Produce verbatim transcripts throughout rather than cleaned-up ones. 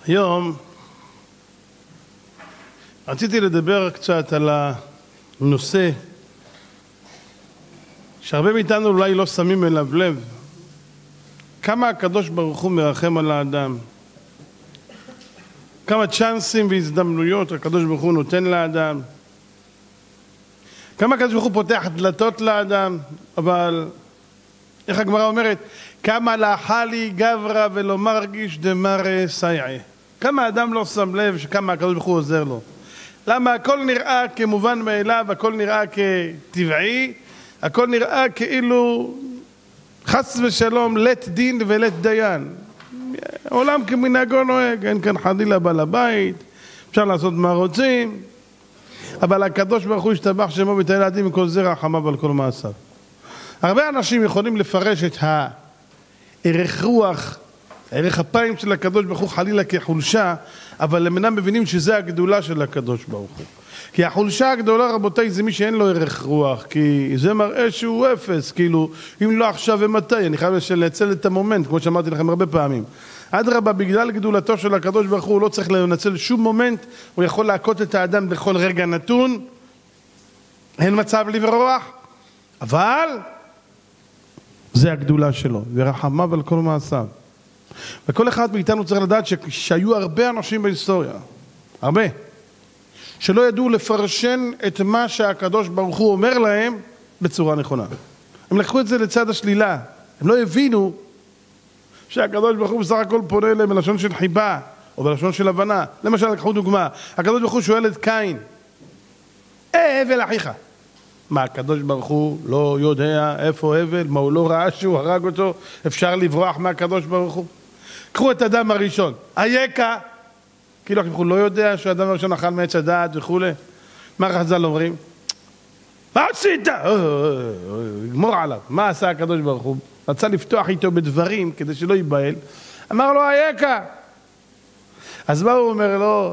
היום רציתי לדבר קצת על הנושא שהרבה מאיתנו אולי לא שמים אליו לב. כמה הקדוש ברוך הוא מרחם על האדם. כמה צ'אנסים והזדמנויות הקדוש ברוך הוא נותן לאדם. כמה הקדוש ברוך הוא פותח דלתות לאדם, אבל איך הגמרא אומרת? כמה לאחלי גברא ולא מרגיש דמרא סייעי. כמה האדם לא שם לב שכמה הקדוש ברוך הוא עוזר לו. למה הכל נראה כמובן מאליו, הכל נראה כטבעי, הכל נראה כאילו חס ושלום לית דין ולית דיין. עולם כמנהגו נוהג, אין כאן חלילה בעל הבית, אפשר לעשות מה רוצים, אבל הקדוש ברוך הוא ישתבח שמו בתהילתו מכל זרע חמיו על כל מעשיו. הרבה אנשים יכולים לפרש את הערך רוח, ערך אפיים של הקדוש ברוך הוא חלילה כחולשה, אבל הם אינם מבינים שזה הגדולה של הקדוש ברוך הוא. כי החולשה הגדולה, רבותיי, זה מי שאין לו ערך רוח, כי זה מראה שהוא אפס, כאילו, אם לא עכשיו ומתי, אני חייב לנצל את המומנט, כמו שאמרתי לכם הרבה פעמים. אדרבה, בגלל גדולתו של הקדוש ברוך הוא, הוא לא צריך לנצל שום מומנט, הוא יכול להכות את האדם בכל רגע נתון, אין מצב לברוח, אבל זה הגדולה שלו, ורחמיו על כל מעשיו. וכל אחד מאיתנו צריך לדעת שהיו הרבה אנשים בהיסטוריה, הרבה, שלא ידעו לפרשן את מה שהקדוש ברוך הוא אומר להם בצורה נכונה. הם לקחו את זה לצד השלילה, הם לא הבינו שהקדוש ברוך הוא בסך הכל פונה אליהם בלשון של חיבה או בלשון של הבנה. למשל, לקחו דוגמה, הקדוש ברוך הוא שואל את קין, אה הבל אחיך. מה, הקדוש ברוך הוא לא יודע איפה הבל? מה, הוא לא ראה שהוא הרג אותו? אפשר לברוח מהקדוש ברוך הוא? קחו את אדם הראשון, אייכה, כאילו אנחנו לא יודע שהאדם הראשון אכל מעץ הדעת וכו'. מה חז"ל אומרים? מה עשית? גמור עליו. מה עשה הקדוש ברוך הוא? רצה לפתוח איתו בדברים כדי שלא ייבהל. אמר לו, אייכה. אז מה הוא אומר לו?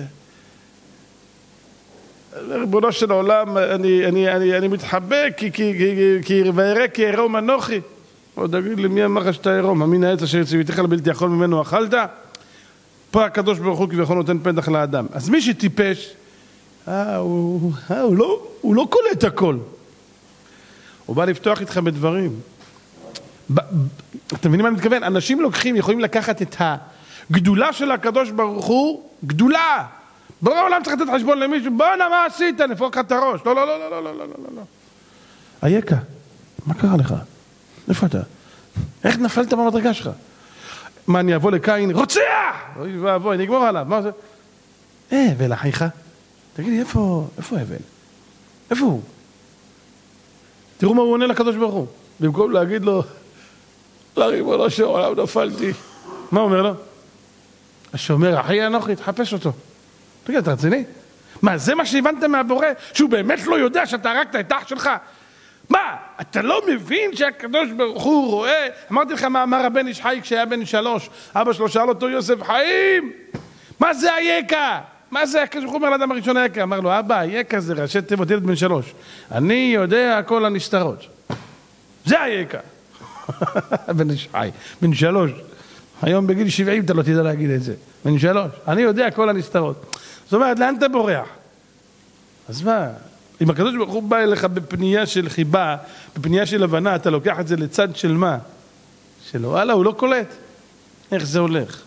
ריבונו של העולם, אני, אני, אני, אני מתחבק כי, כי, כי, כי וירא כי עירום אנוכי. עוד תגיד לי, מי אמר לך שאתה עירום? אמין העץ אשר ציוויתיך לבלתי יכול ממנו אכלת? פה הקדוש ברוך הוא כביכול נותן פתח לאדם. אז מי שטיפש, אה, הוא, אה, הוא, לא, הוא לא קולט הכל. הוא בא לפתוח איתך בדברים. ב, ב, אתם מבינים מה אני מתכוון? אנשים לוקחים, יכולים לקחת את הגדולה של הקדוש ברוך הוא, גדולה. ברור העולם צריך לתת חשבון למישהו, בוא'נה, מה עשית? נפוק לך את הראש. לא, לא, לא, לא, לא, לא, לא, לא. אייכה, מה קרה לך? איפה אתה? איך נפלת במדרגה שלך? מה, אני אבוא לקין? רוצח! אוי ואבוי, נגמור עליו. מה זה? אה, הבל אחיך? תגיד לי, איפה, איפה הבל? איפה הוא? תראו מה הוא עונה לקדוש ברוך הוא. במקום להגיד לו, לריבונו של עולם נפלתי. מה הוא אומר לו? השומר, אחי אנוכי, תחפש אותו. תגיד, אתה רציני? מה, זה מה שהבנתם מהבורא? שהוא באמת לא יודע שאתה הרגת את אח שלך? מה, אתה לא מבין שהקדוש ברוך הוא רואה? אמרתי לך מה אמר הבן איש חי כשהיה בן שלוש, אבא שלו שאל אותו, יוסף חיים, מה זה היקה? מה זה הקדוש ברוך הוא אומר לאדם הראשון היקה? אמר לו, אבא, היקה זה ראשי תיבות ילד בן שלוש, אני יודע הכל הנסתרות, זה היקה. בן איש חי, בן שלוש, היום בגיל שבעים אתה לא תדע להגיד את זה, בן שלוש, אני יודע הכל הנסתרות. זאת אומרת, לאן אתה בורח? אז מה? אם הקדוש ברוך הוא בא אליך בפנייה של חיבה, בפנייה של הבנה, אתה לוקח את זה לצד של מה? שלו, וואלה, הוא לא קולט. איך זה הולך?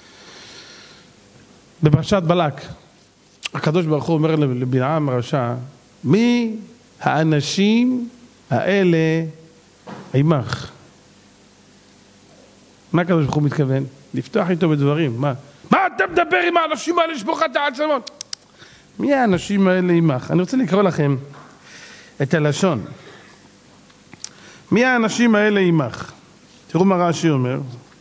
בפרשת בלק, הקדוש ברוך הוא אומר לבלעם הרשע, מי האנשים האלה עמך? מה הקדוש ברוך הוא מתכוון? לפתוח איתו בדברים, מה? מה אתה מדבר עם האנשים האלה לשפוך את העצמות? מי האנשים האלה עמך? אני רוצה לקרוא לכם את הלשון. מי האנשים האלה עמך? תראו מה רש"י אומר.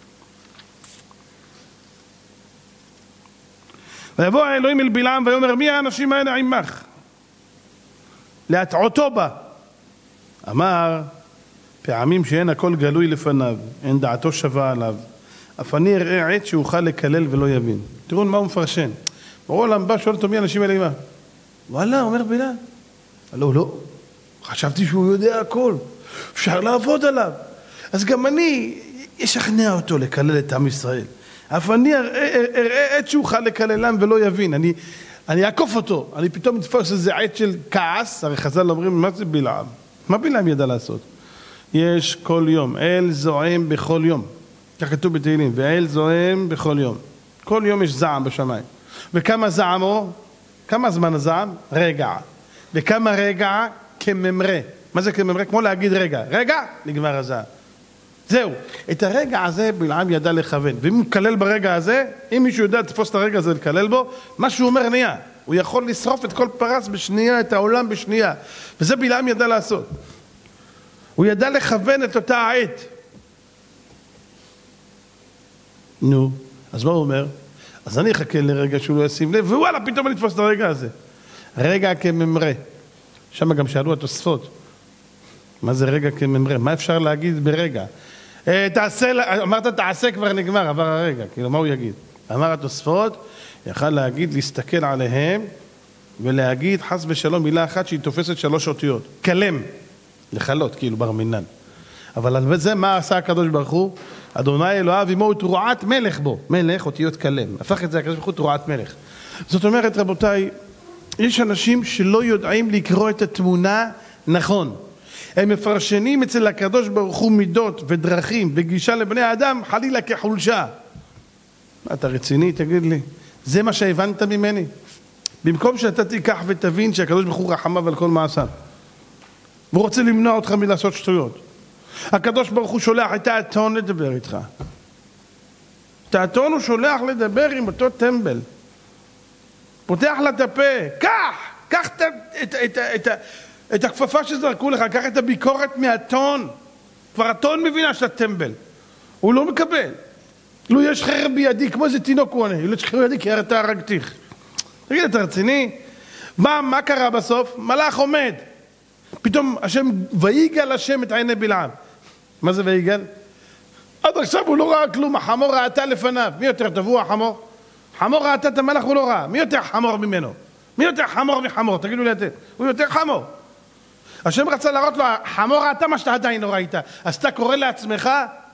ויבוא האלוהים אל בלעם ויאמר, מי האנשים האלה עמך? להטעותו בה. אמר, פעמים שאין הכל גלוי לפניו, אין דעתו שווה עליו. אף אני אראה עת שאוכל לקלל ולא יבין. תראו מה הוא מפרשן. ברור להם שואל אותו מי האנשים האלה עמך? וואלה, אומר בלעם. לא, לא. חשבתי שהוא יודע הכל. אפשר לעבוד עליו. אז גם אני אשכנע אותו לקלל את עם ישראל. אף אני אראה עת שהוא חל לקללם ולא יבין. אני, אני אעקוף אותו. אני פתאום מתפוס איזה עת של כעס. הרי חז"ל אומרים, מה זה בלעם? מה בלעם ידע לעשות? יש כל יום. אל זועם בכל יום. כך כתוב בתהילים. ואל זועם בכל יום. כל יום יש זעם בשמיים. וכמה זעמו? כמה זמן הזעם? רגע. וכמה רגע? כממרה. מה זה כממרה? כמו להגיד רגע. רגע, נגמר הזעם. זהו. את הרגע הזה בלעם ידע לכוון. ואם הוא מקלל ברגע הזה, אם מישהו יודע לתפוס את הרגע הזה לקלל בו, מה שהוא אומר נהיה. הוא יכול לשרוף את כל פרס בשנייה, את העולם בשנייה. וזה בלעם ידע לעשות. הוא ידע לכוון את אותה העת. נו, אז מה הוא אומר? אז אני אחכה לרגע שהוא לא ישים לב, ווואלה, פתאום אני אתפוס את הרגע הזה. רגע כממרה. שם גם שאלו התוספות. מה זה רגע כממרה? מה אפשר להגיד ברגע? אה, תעשה, אמרת תעשה כבר נגמר, עבר הרגע. כאילו, מה הוא יגיד? אמר התוספות, יכל להגיד, להסתכל עליהם, ולהגיד חס ושלום מילה אחת שהיא תופסת שלוש אותיות. כלם. לחלות, כאילו, בר מינן. אבל על זה מה עשה הקדוש ברוך הוא? אדוני אלוהיו עמו תרועת מלך בו. מלך, אותיות כלם. הפך את זה הקדוש ברוך הוא תרועת מלך. זאת אומרת, רבותיי, יש אנשים שלא יודעים לקרוא את התמונה נכון. הם מפרשנים אצל הקדוש ברוך הוא מידות ודרכים וגישה לבני האדם חלילה כחולשה. מה, אתה רציני? תגיד לי. זה מה שהבנת ממני? במקום שאתה תיקח ותבין שהקדוש ברוך הוא רחמיו על כל מעשיו. והוא רוצה למנוע אותך מלעשות שטויות. הקדוש ברוך הוא שולח את האתון לדבר איתך. את האתון הוא שולח לדבר עם אותו טמבל. פותח לה את הפה. קח! קח את, את, את, את, את הכפפה שזרקו לך. קח את הביקורת מהאתון. כבר האתון מבינה שאתה טמבל. הוא לא מקבל. לו יש חרב בידי, כמו איזה תינוק הוא עונה. לו יש חרב בידי כי אתה הרגתיך. תגיד, אתה רציני? מה, מה קרה בסוף? מלאך עומד. פתאום השם, ויגל השם את עיני בלעם. מה זה ויגל? עד עכשיו הוא לא ראה כלום, החמור ראתה לפניו. מי יותר טבוע החמור? חמור ראתה את המלאך, הוא לא ראה. מי יותר חמור ממנו? מי יותר חמור מחמור? תגידו לי אתם. הוא יותר חמור. השם רצה להראות לו, חמור ראתה מה שאתה עדיין לא ראית. אז אתה קורא לעצמך?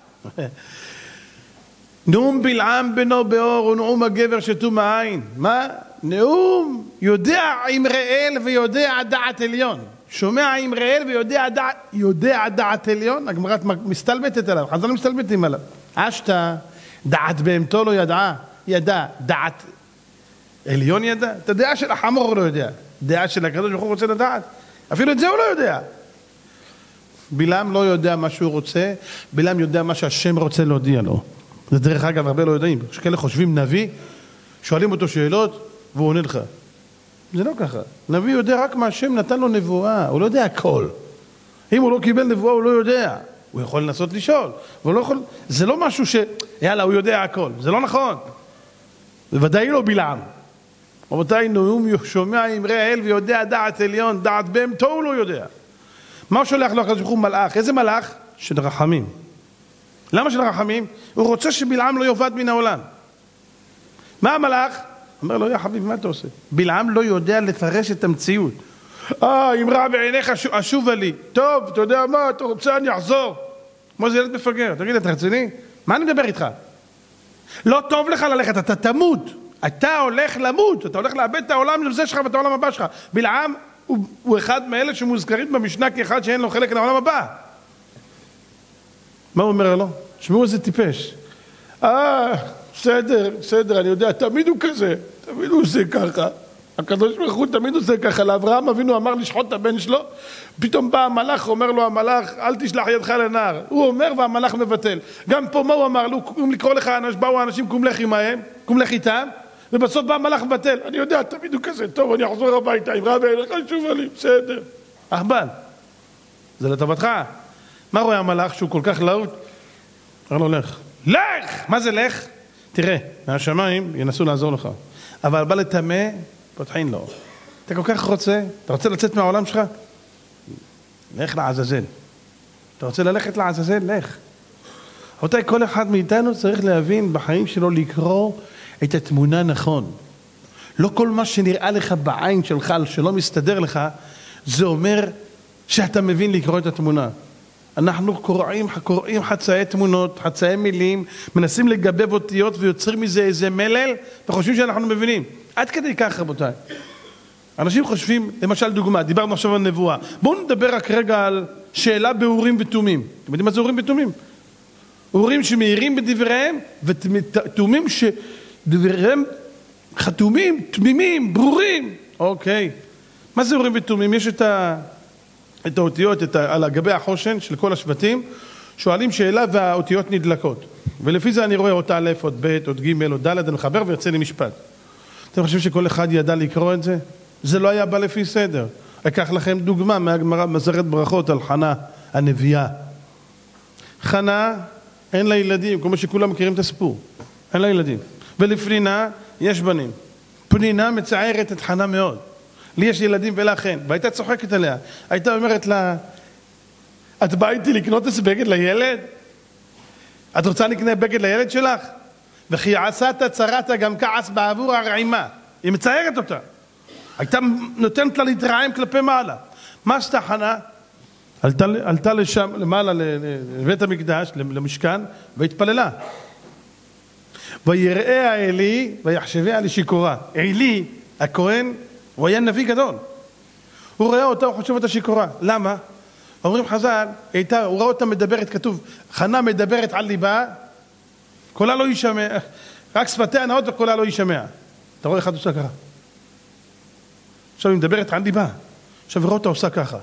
נאום בלעם בנו באור ונאום הגבר שתו מעין. מה? נאום יודע עם ראל ויודע דעת עליון. שומע עם ראל ויודע דעת, יודע דעת עליון. הגמרא מסתלבטת עליו, חז"ל מסתלבטים עליו. אשתה, דעת בהמתו לא ידעה, ידע, דעת עליון ידע. את הדעה של החמור הוא לא יודע. דעה של הקדוש ברוך הוא רוצה לדעת. אפילו את זה הוא לא יודע. בלעם לא יודע מה שהוא רוצה, בלעם יודע מה שהשם רוצה להודיע לו. זה דרך אגב, הרבה לא יודעים. כשכאלה חושבים נביא, שואלים אותו שאלות, והוא עונה לך. זה לא ככה. נביא יודע רק מה השם נתן לו נבואה, הוא לא יודע הכל. אם הוא לא קיבל נבואה, הוא לא יודע. הוא יכול לנסות לשאול. הוא לא יכול... זה לא משהו ש... יאללה, הוא יודע הכל. זה לא נכון. בוודאי לא בלעם. רבותיי, נאום שומע אמרי האל ויודע דעת עליון, דעת בהמתו הוא לא יודע. מה הוא שולח לו הקדוש ברוך הוא? מלאך. איזה מלאך? של רחמים. למה של רחמים? הוא רוצה שבלעם לא יאבד מן העולם. מה המלאך? אומר לו, יא חביב, מה אתה עושה? בלעם לא יודע לפרש את המציאות. אה, אם רע בעיניך אשובה לי. טוב, אתה יודע מה, אתה רוצה, אני אחזור. כמו זה ילד מפגר. תגיד, אתה רציני? מה אני מדבר איתך? לא טוב לך ללכת, אתה תמות. אתה הולך למות, אתה הולך לאבד את העולם הזה שלך ואת העולם הבא שלך. בלעם הוא, הוא אחד מאלה שמוזכרים במשנה כאחד שאין לו חלק לעולם הבא. מה הוא אומר לו? שמעו איזה טיפש. אה, בסדר, בסדר, אני יודע, תמיד הוא כזה, תמיד הוא עושה ככה. הקדוש ברוך הוא תמיד עושה ככה. לאברהם אבינו אמר לשחוט את הבן שלו, פתאום בא המלאך, אומר לו המלאך, אל תשלח ידך לנער. הוא אומר והמלאך מבטל. גם פה מה הוא אמר לו? אם לקרוא לך, באו האנשים קום לך עמהם, קום לך איתם, ובסוף בא המלאך מבטל. אני יודע, תמיד הוא כזה, טוב, אני אחזור הביתה, אם רע בעיניך שובה לי, בסדר. אהבל, זה לטובתך. מה רואה המלאך שהוא כל כך להוט? אומר לו, לך. לך! מה זה לך? תראה, מהשמיים ינסו לעזור לך. אבל בא לטמא, פותחין לו. אתה כל כך רוצה? אתה רוצה לצאת מהעולם שלך? לך לעזאזל. אתה רוצה ללכת לעזאזל? לך. רבותיי, כל אחד מאיתנו צריך להבין בחיים שלו לקרוא את התמונה נכון. לא כל מה שנראה לך בעין שלך, שלא מסתדר לך, זה אומר שאתה מבין לקרוא את התמונה. אנחנו קוראים, קוראים חצאי תמונות, חצאי מילים, מנסים לגבב אותיות ויוצרים מזה איזה מלל, וחושבים שאנחנו מבינים. עד כדי כך, רבותיי. אנשים חושבים, למשל דוגמה, דיברנו עכשיו על נבואה. בואו נדבר רק רגע על שאלה באורים ותומים. אתם יודעים מה זה אורים ותומים? אורים שמאירים בדבריהם, ותומים שדבריהם חתומים, תמימים, ברורים. אוקיי. מה זה אורים ותומים? יש את, ה... את האותיות את ה... על גבי החושן של כל השבטים, שואלים שאלה והאותיות נדלקות. ולפי זה אני רואה אותה א', עוד ב', עוד ג', עוד ד', אני מחבר ויוצא לי משפט. אתם חושבים שכל אחד ידע לקרוא את זה? זה לא היה בא לפי סדר. אקח לכם דוגמה מהגמרא במסכת ברכות על חנה הנביאה. חנה אין לה ילדים, כמו שכולם מכירים את הסיפור. אין לה ילדים. ולפנינה יש בנים. פנינה מצערת את חנה מאוד. לי יש ילדים ולך אין. והייתה צוחקת עליה. הייתה אומרת לה, את באה איתי לקנות איזה בגד לילד? את רוצה לקנות בגד לילד שלך? וכי עשת צרת גם כעס בעבור הרעימה. היא מצערת אותה. הייתה נותנת לה להתרעם כלפי מעלה. מה עשתה חנה? עלתה, עלתה לשם, למעלה לבית המקדש, למשכן, והתפללה. ויראה האלי ויחשביה לשיכורה. אלי, הכהן, הוא היה נביא גדול. הוא רואה אותה, הוא חושב אותה שיכורה. למה? אומרים חז"ל, הייתה, הוא ראה אותה מדברת, כתוב, חנה מדברת על ליבה, קולה לא יישמע, רק שפתיה נאות וקולה לא יישמע. אתה רואה אחד עושה ככה. עכשיו היא מדברת על ליבה. עכשיו רואה אותה עושה ככה.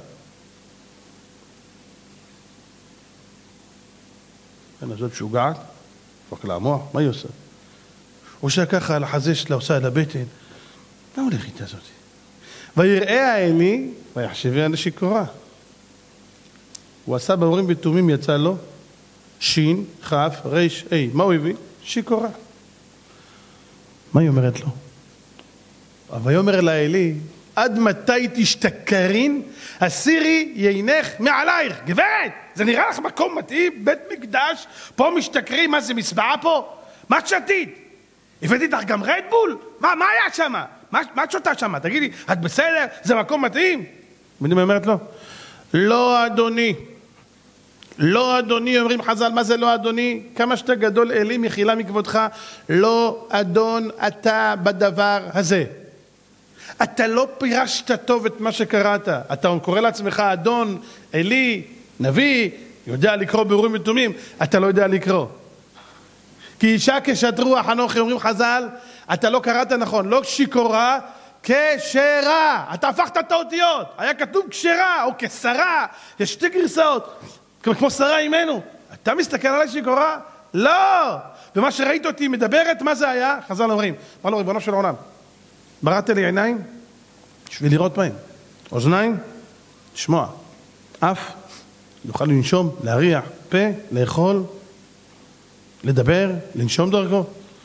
אין זאת שוגעת, פרק לה המוח, מה היא עושה? הוא עושה ככה על החזה שלה, עושה על הבטן. מה הולך איתה זאת? ויראה האלי, ויחשביה לשיכורה. הוא עשה באורים ותומים, יצא לו, שין, חף, ריש, אי. מה הוא הביא? שיכורה. מה היא אומרת לו? אבל היא אומרת לאלי, עד מתי תשתכרין, הסירי יינך מעלייך. גברת, זה נראה לך מקום מתאים, בית מקדש, פה משתכרים, מה זה מסבעה פה? מה שתית? הבאתי לך גם רדבול? מה, מה היה שם? מה, מה את שותה שם? תגידי, את בסדר? זה מקום מתאים? ואני אומרת לו, לא אדוני. לא אדוני, אומרים חז"ל, מה זה לא אדוני? כמה שאתה גדול אלי מחילה מכבודך, לא אדון אתה בדבר הזה. אתה לא פירשת טוב את מה שקראת. אתה קורא לעצמך אדון, אלי, נביא, יודע לקרוא באורים ותומים, אתה לא יודע לקרוא. כי אישה כשת רוח אנוכי, אומרים חז"ל, אתה לא קראת נכון, לא שיכורה, כשרה. אתה הפכת את האותיות. היה כתוב כשרה או כשרה, יש שתי גרסאות. כמו שרה אימנו. אתה מסתכל עליי שיכורה? לא! ומה שראית אותי מדברת, מה זה היה? חז"ל אומרים, מה לא, ריבונו של עולם? בראת לי עיניים, בשביל לראות בהם. אוזניים, לשמוע. אף, יוכל לנשום, להריח, פה, לאכול, לדבר, לנשום דרכו.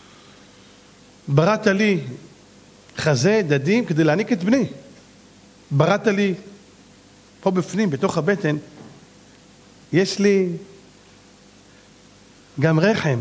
בראת לי חזה, דדים, כדי להעניק את בני. בראת לי, פה בפנים, בתוך הבטן, יש לי גם רחם.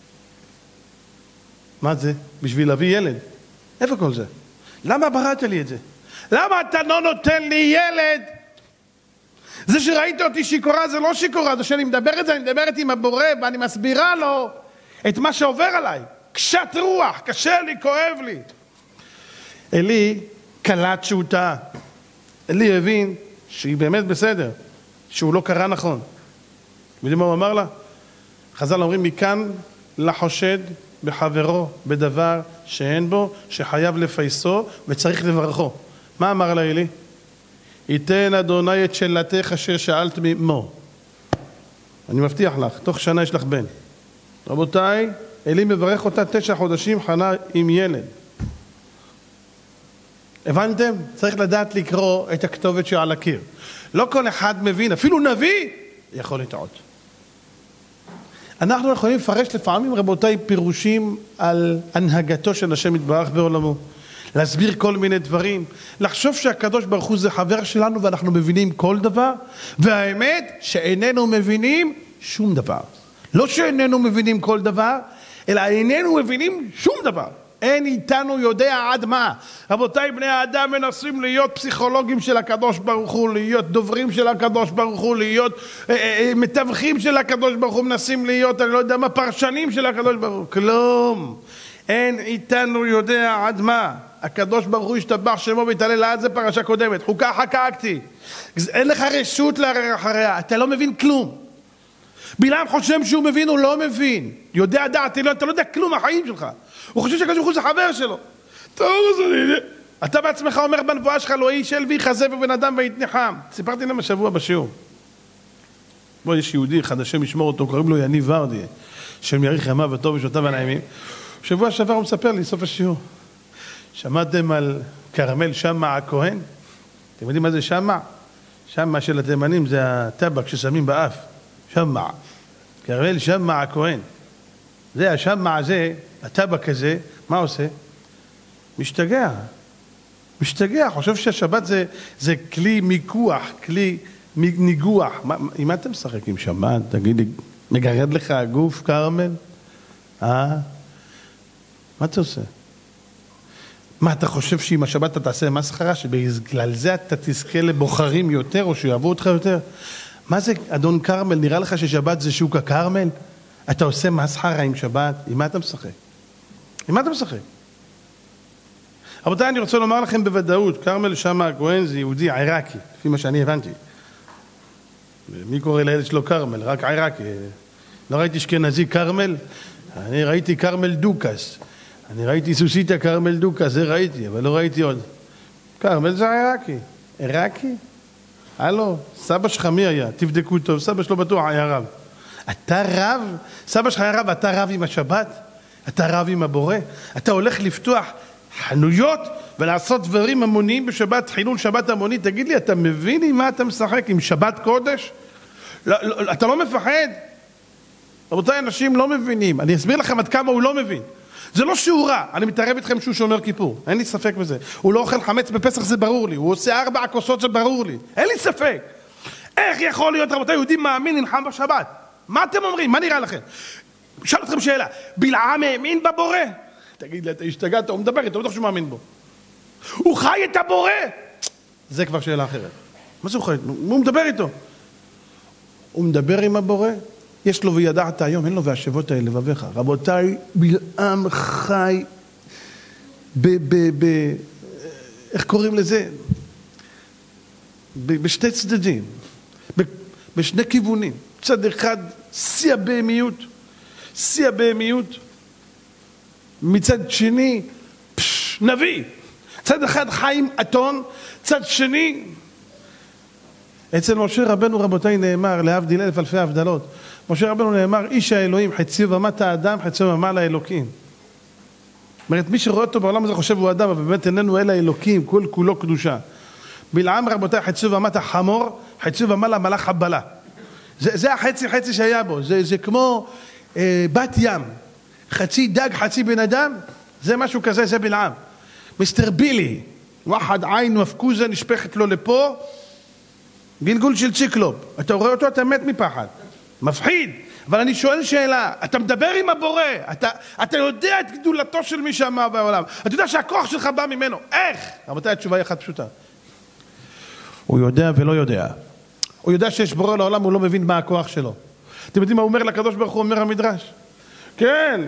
מה זה? בשביל להביא ילד. איפה כל זה? למה בראת לי את זה? למה אתה לא נותן לי ילד? זה שראית אותי שיכורה זה לא שיכורה, זה שאני מדברת זה, אני מדברת עם הבורא ואני מסבירה לו את מה שעובר עליי. קשת רוח, קשה לי, כואב לי. אלי קלט שהוא טעה. אלי הבין שהיא באמת בסדר, שהוא לא קרא נכון. יודעים מה הוא אמר לה? חז"ל אומרים מכאן לחושד בחברו בדבר שאין בו, שחייב לפייסו וצריך לברכו. מה אמר לה אלי? ייתן אדוני את שאלתך אשר שאלת ממו. אני מבטיח לך, תוך שנה יש לך בן. רבותיי, אלי מברך אותה תשע חודשים, חנה עם ילד. הבנתם? צריך לדעת לקרוא את הכתובת שעל הקיר. לא כל אחד מבין, אפילו נביא יכול לטעות. אנחנו יכולים לפרש לפעמים, רבותיי, פירושים על הנהגתו של השם יתברך בעולמו. להסביר כל מיני דברים. לחשוב שהקדוש ברוך הוא זה חבר שלנו ואנחנו מבינים כל דבר. והאמת שאיננו מבינים שום דבר. לא שאיננו מבינים כל דבר, אלא איננו מבינים שום דבר. אין איתנו יודע עד מה. רבותיי, בני האדם מנסים להיות פסיכולוגים של הקדוש ברוך הוא, להיות דוברים של הקדוש ברוך הוא, להיות אה, אה, מתווכים של הקדוש ברוך הוא, מנסים להיות, אני לא יודע מה, פרשנים של הקדוש ברוך הוא. כלום. אין איתנו יודע עד מה. הקדוש ברוך הוא ישתבח שמו ויתעלל לעד, זה פרשה קודמת. חוקה חקקתי. אין לך רשות לערער אחריה, אתה לא מבין כלום. בלעם חושב שהוא מבין, הוא לא מבין. יודע דעת, אתה לא יודע כלום מהחיים שלך. הוא חושב שהקדוש ברוך הוא זה חבר שלו. טוב, אז אני... אתה בעצמך אומר בנבואה שלך, לא איש אל ויחזה בבן אדם ויתנחם. סיפרתי להם השבוע בשיעור. בוא, יש יהודי אחד, השם ישמור אותו, קוראים לו יניב ורדי, שם יאריך ימיו וטוב ושעותיו הנעימים. שבוע שעבר הוא מספר לי, סוף השיעור. שמעתם על כרמל שמע הכהן? אתם יודעים מה זה שמע? שמע של התימנים זה הטבק ששמים באף. שמע. כרמל שמע הכהן. זה השמע הזה, הטבק הזה, מה עושה? משתגע. משתגע. חושב שהשבת זה, זה כלי מיקוח, כלי ניגוח. מה, עם מה אתה משחק עם שבת? תגיד לי, מגרד לך הגוף, כרמל? אה? מה אתה עושה? מה, אתה חושב שאם השבת אתה תעשה מסחרה, שבגלל זה אתה תזכה לבוחרים יותר, או שיאהבו אותך יותר? מה זה, אדון כרמל, נראה לך ששבת זה שוק הכרמל? אתה עושה מסחרה עם שבת? עם מה אתה משחק? עם מה אתה משחק? רבותיי, אני רוצה לומר לכם בוודאות, כרמל שמע הכהן זה יהודי עיראקי, לפי מה שאני הבנתי. מי קורא לילד שלו כרמל? רק עיראקי. לא ראיתי אשכנזי כרמל, אני ראיתי כרמל דוקס. אני ראיתי סוסיתא כרמל דוקס, זה ראיתי, אבל לא ראיתי עוד. כרמל זה עיראקי. עיראקי? הלו, סבא שלך מי היה? תבדקו טוב, סבא שלו בטוח היה רב. אתה רב? סבא שלך היה רב, אתה רב עם השבת? אתה רב עם הבורא? אתה הולך לפתוח חנויות ולעשות דברים המוניים בשבת, חילול שבת המוני? תגיד לי, אתה מבין עם מה אתה משחק? עם שבת קודש? לא, לא, אתה לא מפחד? רבותיי, אנשים לא מבינים. אני אסביר לכם עד כמה הוא לא מבין. זה לא שהוא רע, אני מתערב איתכם שהוא שומר כיפור, אין לי ספק בזה. הוא לא אוכל חמץ בפסח, זה ברור לי. הוא עושה ארבע כוסות, זה ברור לי. אין לי ספק. איך יכול להיות, רבותיי, יהודי מאמין נלחם בשבת? מה אתם אומרים? מה נראה לכם? שאל אתכם שאלה, בלעם האמין בבורא? תגיד לי, אתה השתגעת, הוא מדבר איתו, הוא לא שהוא מאמין בו. הוא חי את הבורא? זה כבר שאלה אחרת. מה זה הוא חי? הוא מדבר איתו. הוא מדבר עם הבורא? יש לו וידעת היום, אין לו והשבות האלה לבביך. רבותיי, בלעם חי ב... ב, ב איך קוראים לזה? ב, בשתי צדדים. ב, בשני כיוונים. צד אחד, שיא הבהמיות. שיא הבהמיות. מצד שני, פש, נביא. צד אחד חיים אתון, צד שני... אצל משה רבנו, רבותיי, נאמר, להבדיל אלף אלפי הבדלות, משה רבנו נאמר, איש האלוהים, חציו ומת האדם, חציו ומעל האלוקים. זאת אומרת, מי שרואה אותו בעולם הזה חושב הוא אדם, אבל באמת איננו אל האלוקים, כל כולו קדושה. בלעם, רבותיי, חציו ומת החמור, חציו ומעל המלאך הבלה. זה, זה החצי חצי שהיה בו, זה, זה כמו אה, בת ים, חצי דג, חצי בן אדם, זה משהו כזה, זה בלעם. מיסטר בילי, ואחד עין מפקוזה נשפכת לו לפה, גלגול של ציקלופ. אתה רואה אותו, אתה מת מפחד. מפחיד. אבל אני שואל שאלה, אתה מדבר עם הבורא, אתה, אתה יודע את גדולתו של מי שאמר בעולם, אתה יודע שהכוח שלך בא ממנו, איך? רבותיי, התשובה היא אחת פשוטה. הוא יודע ולא יודע. הוא יודע שיש בורא לעולם, הוא לא מבין מה הכוח שלו. אתם יודעים מה הוא אומר לקדוש ברוך הוא, אומר המדרש? כן.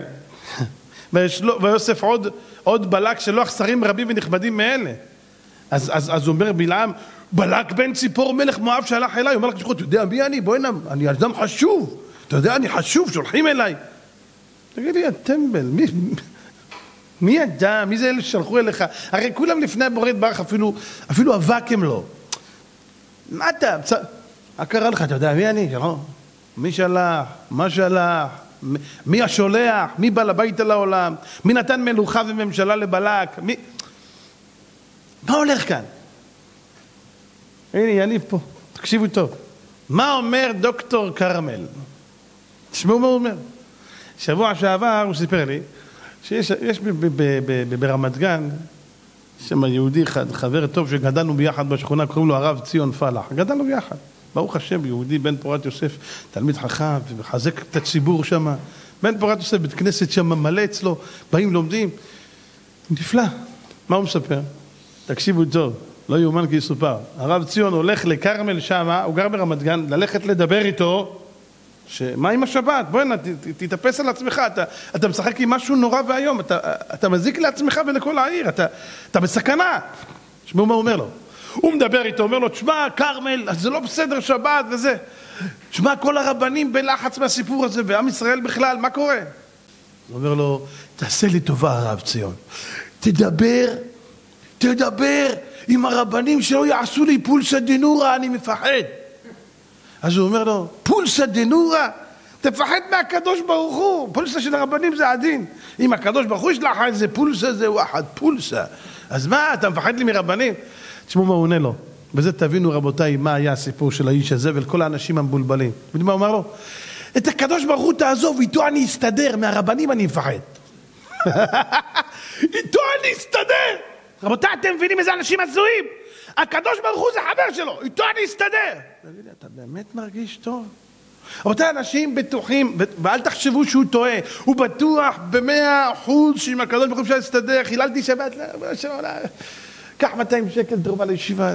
ויוסף עוד, עוד בלק שלוח שרים רבים ונכבדים מאלה. אז, אז, אז אומר בלעם, בלק בן ציפור מלך מואב שהלך אליי, הוא אומר לך, אתה יודע מי אני? בוא הנה, אני אדם חשוב, אתה יודע, אני חשוב, שולחים אליי. תגיד לי, הטמבל, מי, מי ידע? מי זה אלה ששלחו אליך? הרי כולם לפני הבורא יתברך, אפילו, אפילו אבק הם לא. מה אתה? מה קרה לך? אתה יודע מי אני? לא? מי שלח? מה שלח? מי השולח? מי בא לבית על העולם? מי נתן מלוכה וממשלה לבלק? מי... מה הולך כאן? הנה, יניב פה, תקשיבו טוב. מה אומר דוקטור כרמל? תשמעו מה הוא אומר. שבוע שעבר הוא סיפר לי שיש יש ב, ב, ב, ב, ברמת גן, שם יהודי אחד, חבר טוב שגדלנו ביחד בשכונה, קוראים לו הרב ציון פלח. גדלנו ביחד. ברוך השם, יהודי בן פורת יוסף, תלמיד חכם, ומחזק את הציבור שם. בן פורת יוסף, בית כנסת שם מלא אצלו, באים לומדים. נפלא. מה הוא מספר? תקשיבו טוב, לא יאומן כי יסופר. הרב ציון הולך לכרמל שמה, הוא גר ברמת גן, ללכת לדבר איתו, שמה עם השבת? בואי נה, תתאפס על עצמך, אתה, אתה משחק עם משהו נורא והיום, אתה, אתה מזיק לעצמך ולכל העיר, אתה, אתה בסכנה. שמעו מה הוא אומר לו. הוא מדבר איתו, אומר לו, תשמע, כרמל, זה לא בסדר שבת וזה. תשמע, כל הרבנים בלחץ מהסיפור הזה, ועם ישראל בכלל, מה קורה? הוא אומר לו, תעשה לי טובה הרב ציון, תדבר, תדבר עם הרבנים שלא יעשו לי פולסא דנורא, אני מפחד. אז הוא אומר לו, פולסא דנורא? תפחד מהקדוש ברוך הוא, פולסא של הרבנים זה הדין. אם הקדוש ברוך הוא ישלח איזה פולסא זה וואחד פולסא. אז מה, אתה מפחד לי מרבנים? תשמעו מה הוא עונה לו. בזה תבינו רבותיי מה היה הסיפור של האיש הזה ולכל האנשים המבולבלים. יודעים מה הוא אמר לו? את הקדוש ברוך הוא תעזוב, איתו אני אסתדר, מהרבנים אני מפחד. איתו אני אסתדר. רבותיי, אתם מבינים איזה אנשים הזויים? הקדוש ברוך הוא זה חבר שלו, איתו אני אסתדר. תגיד לי, אתה באמת מרגיש טוב? רבותיי, אנשים בטוחים, ואל תחשבו שהוא טועה, הוא בטוח במאה אחוז שעם הקדוש ברוך הוא אפשר להסתדר, חיללתי שבת, קח מאתיים שקל תרומה לישיבה.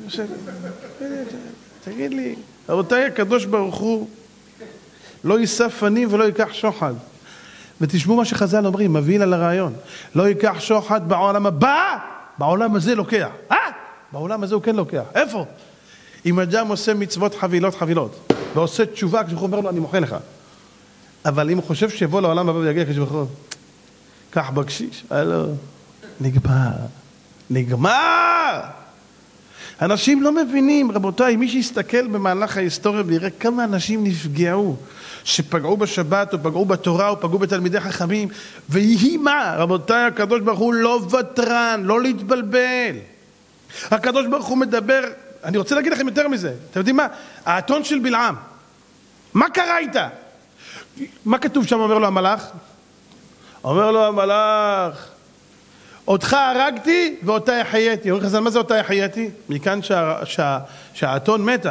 תגיד לי, רבותיי, הקדוש ברוך הוא לא יישא פנים ולא ייקח שוחד. ותשמעו מה שחז"ל אומרים, מביא על הרעיון. לא ייקח שוחד בעולם הבא, בעולם הזה לוקח. אה? בעולם הזה הוא כן לוקח. איפה? אם אדם עושה מצוות חבילות חבילות, ועושה תשובה כשהוא אומר לו, אני מוכן לך. אבל אם הוא חושב שיבוא לעולם הבא ויגיע כשבחור, קח בקשיש, הלו, נגמר. נגמר! אנשים לא מבינים, רבותיי, מי שיסתכל במהלך ההיסטוריה ויראה כמה אנשים נפגעו, שפגעו בשבת או פגעו בתורה או פגעו בתלמידי חכמים, ויהי מה, רבותיי, הקדוש ברוך הוא לא ותרן, לא להתבלבל. הקדוש ברוך הוא מדבר, אני רוצה להגיד לכם יותר מזה, אתם יודעים מה? האתון של בלעם, מה קרה איתה? מה כתוב שם, אומר לו המלאך? אומר לו המלאך, אותך הרגתי ואותה יחייתי. אומר חז"ל, מה זה אותה יחייתי? מכאן שה, שה, שהאתון מתה.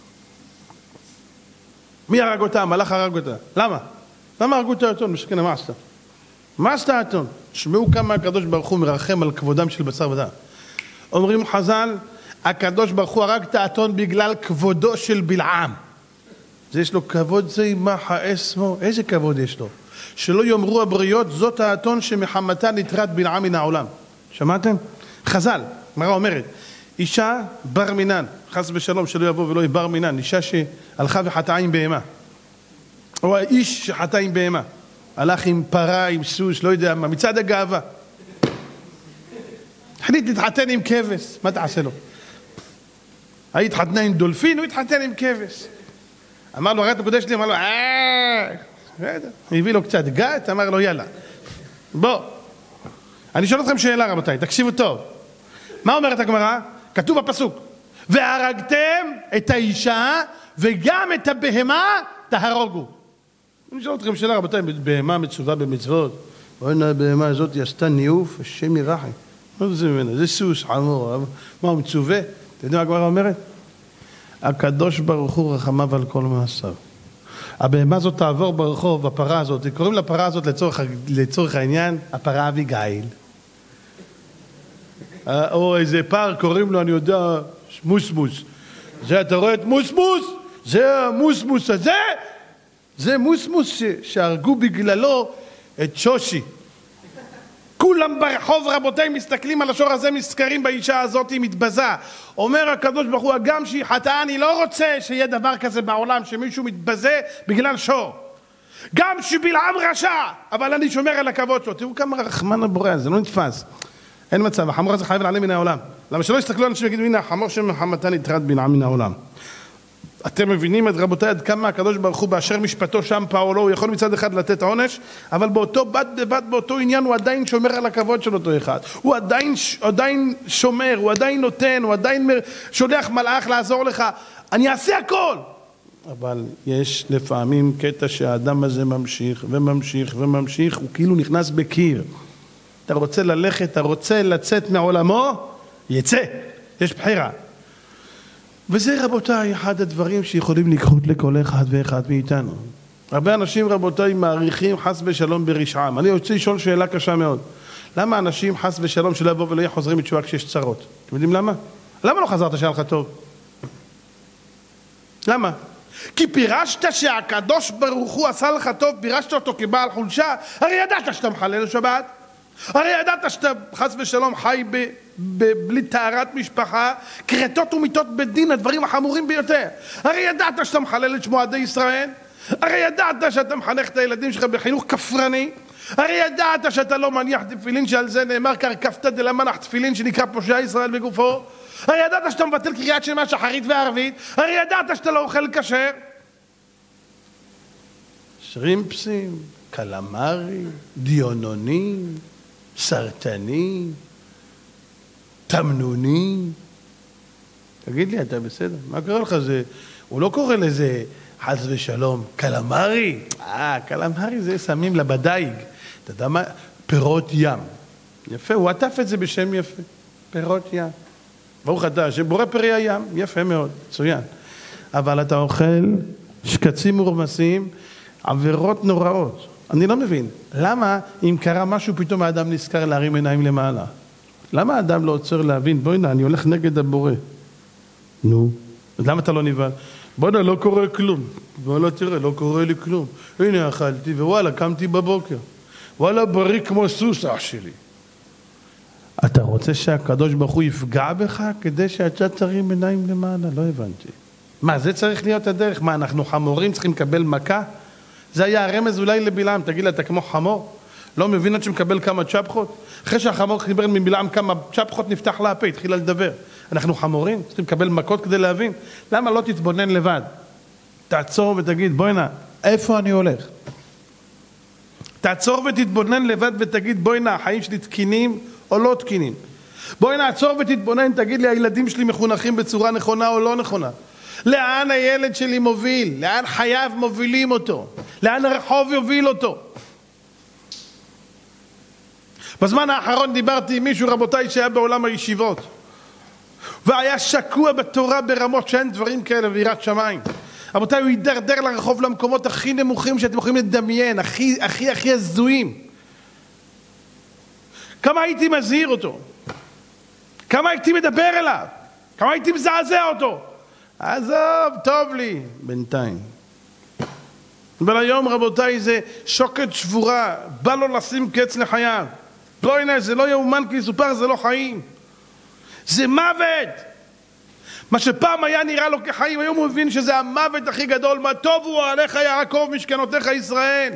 מי הרג אותה? המלאך הרג אותה. למה? למה הרגו את האתון? משכנה, מה עשתה? מה עשתה האתון? תשמעו כמה הקדוש ברוך הוא מרחם על כבודם של בשר ודם. אומרים חז"ל, הקדוש ברוך הוא הרג את האתון בגלל כבודו של בלעם. זה יש לו כבוד זה ימחה אסמו. איזה כבוד יש לו? שלא יאמרו הבריות, זאת האתון שמחמתה נטרד בלעם מן העולם. שמעתם? חז"ל, גמרא אומרת, אישה בר מינן, חס ושלום שלא יבוא ולא יבר מינן, אישה שהלכה וחטאה עם בהמה. או האיש שחטא עם בהמה. הלך עם פרה, עם סוס, לא יודע מה, מצד הגאווה. החליט להתחתן עם כבש, מה תעשה לו? היית חתנה עם דולפין, הוא התחתן עם כבש. אמר לו, הרי את הקודש שלי, אמר לו, אה... הביא לו קצת גת, אמר לו יאללה בוא, אני שואל אתכם שאלה רבותיי, תקשיבו טוב, מה אומרת הגמרא? כתוב בפסוק, והרגתם את האישה וגם את הבהמה תהרוגו. אני שואל אתכם שאלה רבותיי, בהמה מצווה במצוות, ואין הבהמה הזאת היא עשתה ניאוף, השם ירחם, מה זה ממנה? זה סוס חמור, מה הוא מצווה? אתם יודעים מה הגמרא אומרת? הקדוש ברוך הוא רחמיו על כל מעשיו. הבהמה הזאת תעבור ברחוב, הפרה הזאת, קוראים לפרה הזאת לצורך, לצורך העניין, הפרה אביגיל. או איזה פר, קוראים לו, אני יודע, מוסמוס. זה, אתה רואה את מוסמוס? זה המוסמוס הזה? זה מוסמוס ש, שהרגו בגללו את שושי. כולם ברחוב רבותיי מסתכלים על השור הזה, מסקרים באישה הזאת, היא מתבזה. אומר הקדוש ברוך הוא, גם שהיא חטאה, אני לא רוצה שיהיה דבר כזה בעולם, שמישהו מתבזה בגלל שור. גם שבלעם רשע, אבל אני שומר על הכבוד שלו. תראו כמה רחמן הבורא, זה לא נתפס. אין מצב, החמור הזה חייב לעלם מן העולם. למה שלא יסתכלו אנשים ויגידו, הנה החמור שמחמתה נטרד בלעם מן העולם. אתם מבינים את רבותיי עד כמה הקדוש ברוך הוא באשר משפטו שם פעולו, הוא יכול מצד אחד לתת עונש, אבל באותו בד בבד באותו עניין הוא עדיין שומר על הכבוד של אותו אחד. הוא עדיין, עדיין שומר, הוא עדיין נותן, הוא עדיין שולח מלאך לעזור לך. אני אעשה הכל. אבל יש לפעמים קטע שהאדם הזה ממשיך וממשיך וממשיך, הוא כאילו נכנס בקיר. אתה רוצה ללכת, אתה רוצה לצאת מעולמו, יצא. יש בחירה. וזה רבותיי אחד הדברים שיכולים לקרות לכל אחד ואחד מאיתנו. הרבה אנשים רבותיי מעריכים חס ושלום ברשעם. אני רוצה לשאול שאלה קשה מאוד. למה אנשים חס ושלום שלא יבואו ולא יהיה חוזרים בתשובה כשיש צרות? אתם יודעים למה? למה לא חזרת שהיה לך טוב? למה? כי פירשת שהקדוש ברוך הוא עשה לך טוב, פירשת אותו כבעל חולשה, הרי ידעת שאתה מחלל שבת, הרי ידעת שאתה חס ושלום חי ב, ב, בלי טהרת משפחה, כרתות ומיתות בדין, הדברים החמורים ביותר. הרי ידעת שאתה מחלל את שמועדי ישראל, הרי ידעת שאתה מחנך את הילדים שלך בחינוך כפרני, הרי ידעת שאתה לא מניח תפילין שעל זה נאמר קרקפת דלמנח תפילין שנקרא פושע ישראל בגופו, הרי ידעת שאתה מבטל קריאת שמע שחרית וערבית, הרי ידעת שאתה לא אוכל כשר. שרימפסים, קלמרי, דיונונים, סרטנים, תמנונים. תגיד לי, אתה בסדר? מה קורה לך? זה, הוא לא קורא לזה חס ושלום, קלמרי. אה, קלמרי זה שמים לבדייג. אתה יודע מה? פירות ים. יפה, הוא עטף את זה בשם יפה. פירות ים. ברוך אתה, שבורא פרי הים, יפה מאוד, מצוין. אבל אתה אוכל שקצים ורמסים, עבירות נוראות. אני לא מבין, למה אם קרה משהו פתאום האדם נזכר להרים עיניים למעלה? למה האדם לא עוצר להבין, בואי נה, אני הולך נגד הבורא. נו, אז למה אתה לא נבהל? בואי נה, לא קורה כלום. וואלה, תראה, לא קורה לי כלום. הנה אכלתי, ווואלה, קמתי בבוקר. וואלה, בריא כמו סוס, אח שלי. אתה רוצה שהקדוש ברוך הוא יפגע בך כדי שאתה תרים עיניים למעלה? לא הבנתי. מה, זה צריך להיות הדרך? מה, אנחנו חמורים צריכים לקבל מכה? זה היה הרמז אולי לבלעם, תגיד לה, אתה כמו חמור? לא מבין עד שמקבל כמה צ'פחות? אחרי שהחמור חיבר מבלעם כמה צ'פחות נפתח לה הפה, התחילה לדבר. אנחנו חמורים? צריכים לקבל מכות כדי להבין? למה לא תתבונן לבד? תעצור ותגיד, בואי נה, איפה אני הולך? תעצור ותתבונן לבד ותגיד, בואי נה, החיים שלי תקינים או לא תקינים? בואי נעצור ותתבונן, תגיד לי, הילדים שלי מחונכים בצורה נכונה או לא נכונה? לאן הילד שלי מוביל? לאן חייו מובילים אותו? לאן הרחוב יוביל אותו? בזמן האחרון דיברתי עם מישהו, רבותיי, שהיה בעולם הישיבות והיה שקוע בתורה ברמות שאין דברים כאלה ויראת שמיים. רבותיי, הוא יידרדר לרחוב למקומות הכי נמוכים שאתם יכולים לדמיין, הכי הכי הכי הזויים. כמה הייתי מזהיר אותו, כמה הייתי מדבר אליו, כמה הייתי מזעזע אותו. עזוב, טוב לי בינתיים. אבל היום, רבותיי, זה שוקת שבורה, בא לו לשים קץ לחייו. לא, הנה, זה לא יאומן כי יסופר, זה לא חיים, זה מוות. מה שפעם היה נראה לו כחיים, היום הוא מבין שזה המוות הכי גדול. מה טוב הוא עליך יעקב משכנותיך ישראל,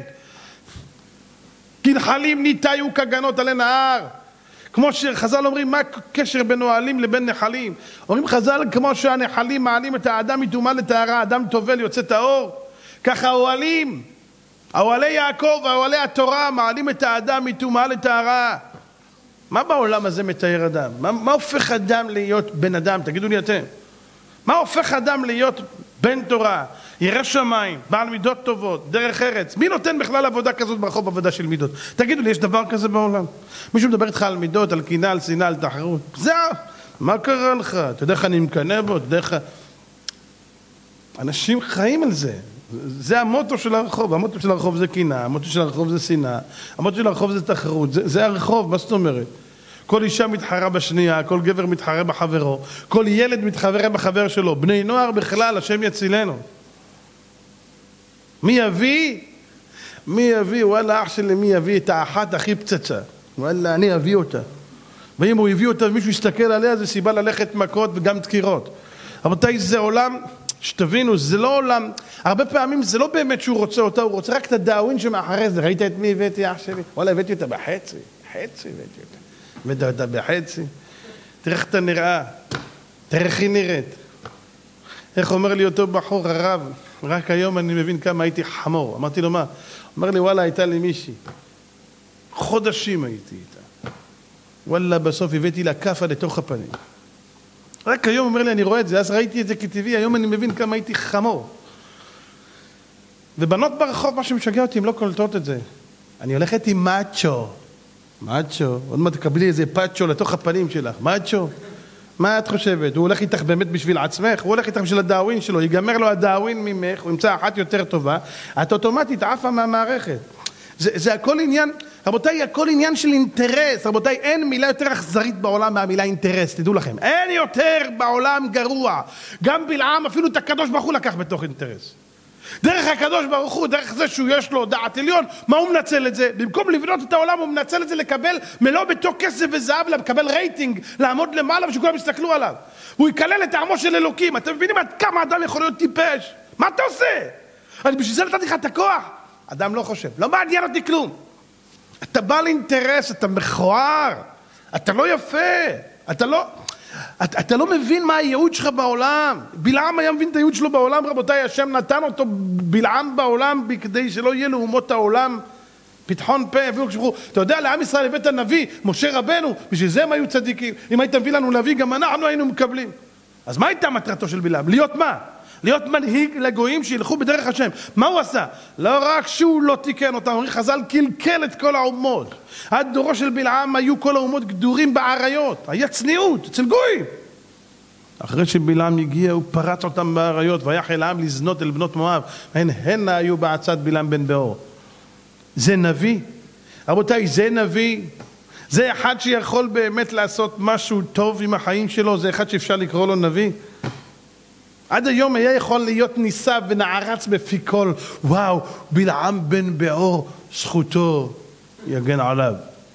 כנחלים ניטעו כגנות עלי נהר. כמו שחז"ל אומרים, מה הקשר בין אוהלים לבין נחלים? אומרים חז"ל, כמו שהנחלים מעלים את האדם מטומאה לטהרה, אדם טובל יוצא טהור, ככה אוהלים, אוהלי יעקב, אוהלי התורה, מעלים את האדם מטומאה לטהרה. מה בעולם הזה מתאר אדם? מה, מה הופך אדם להיות בן אדם? תגידו לי אתם. מה הופך אדם להיות בן תורה, ירא שמיים, בעל מידות טובות, דרך ארץ? מי נותן בכלל עבודה כזאת ברחוב, עבודה של מידות? תגידו לי, יש דבר כזה בעולם? מישהו מדבר איתך על מידות, על קנאה, על שנאה, על תחרות? זה, מה קרה לך? אתה יודע איך אני מקנא בו? אתה יודע איך... אנשים חיים על זה. זה המוטו של הרחוב. המוטו של הרחוב זה קנאה, המוטו של הרחוב זה שנאה, המוטו של הרחוב זה תחרות. זה, זה הרחוב, מה זאת אומרת? כל אישה מתחרה בשנייה, כל גבר מתחרה בחברו, כל ילד מתחרה בחבר שלו, בני נוער בכלל, השם יצילנו. מי יביא? מי יביא? וואלה, אח שלי, מי יביא את האחת הכי פצצה? וואלה, אני אביא אותה. ואם הוא יביא אותה ומישהו יסתכל עליה, זה סיבה ללכת מכות וגם דקירות. רבותיי, זה עולם, שתבינו, זה לא עולם, הרבה פעמים זה לא באמת שהוא רוצה אותה, הוא רוצה רק את הדאווין שמאחרי זה. ראית את מי הבאתי, אח שלי? וואלה, הבאתי אותה בחצי, חצי הבאתי אותה. הבאתי אותה בחצי. תראה איך אתה נראה, תראה איך היא נראית. איך אומר לי אותו בחור, הרב, רק היום אני מבין כמה הייתי חמור. אמרתי לו, מה? אומר לי, וואלה, הייתה לי מישהי. חודשים הייתי איתה. וואלה, בסוף הבאתי לה כפה לתוך הפנים. רק היום אומר לי, אני רואה את זה, אז ראיתי את זה כטבעי, היום אני מבין כמה הייתי חמור. ובנות ברחוב, מה שמשגע אותי, הם לא קולטות את זה. אני הולכת עם מאצ'ו. מאצ'ו, עוד מעט תקבלי איזה פאצ'ו לתוך הפנים שלך. מאצ'ו? מה את חושבת? הוא הולך איתך באמת בשביל עצמך? הוא הולך איתך בשביל הדאווין שלו, ייגמר לו הדאווין ממך, הוא ימצא אחת יותר טובה, את אוטומטית עפה מהמערכת. זה, זה הכל עניין, רבותיי, הכל עניין של אינטרס. רבותיי, אין מילה יותר אכזרית בעולם מהמילה אינטרס, תדעו לכם. אין יותר בעולם גרוע. גם בלעם, אפילו את הקדוש ברוך הוא לקח בתוך אינטרס. דרך הקדוש ברוך הוא, דרך זה שהוא יש לו דעת עליון, מה הוא מנצל את זה? במקום לבנות את העולם, הוא מנצל את זה לקבל מלוא בתוך כסף וזהב, לקבל רייטינג, לעמוד למעלה ושכולם יסתכלו עליו. הוא יקלל את העמו של אלוקים. אתם מבינים עד כמה אדם יכול להיות טיפש? מה אתה עושה? אני בשביל זה נתתי לך את הכוח. אדם לא חושב, לא מעניין אותי כלום. אתה בא לאינטרס, אתה מכוער, אתה לא יפה, אתה לא... אתה, אתה לא מבין מה הייעוד שלך בעולם. בלעם היה מבין את הייעוד שלו בעולם, רבותיי, השם נתן אותו בלעם בעולם כדי שלא יהיה לאומות העולם פתחון פה. אתה יודע, לעם ישראל הבאת הנביא, משה רבנו, בשביל זה הם היו צדיקים. אם היית מביא לנו נביא, גם אנחנו היינו מקבלים. אז מה הייתה מטרתו של בלעם? להיות מה? להיות מנהיג לגויים שילכו בדרך השם. מה הוא עשה? לא רק שהוא לא תיקן אותם, אומרים חז"ל, קלקל את כל האומות. עד דורו של בלעם היו כל האומות גדורים באריות. היה צניעות, אצל גויים. אחרי שבלעם הגיע, הוא פרץ אותם באריות, ויחל העם לזנות אל בנות מואב. הן הנה היו בעצת בלעם בן באור. זה נביא. רבותיי, זה נביא. זה אחד שיכול באמת לעשות משהו טוב עם החיים שלו. זה אחד שאפשר לקרוא לו נביא. עד היום היה יכול להיות ניסה ונערץ בפי כל, וואו, בלעם בן באור, זכותו יגן עליו.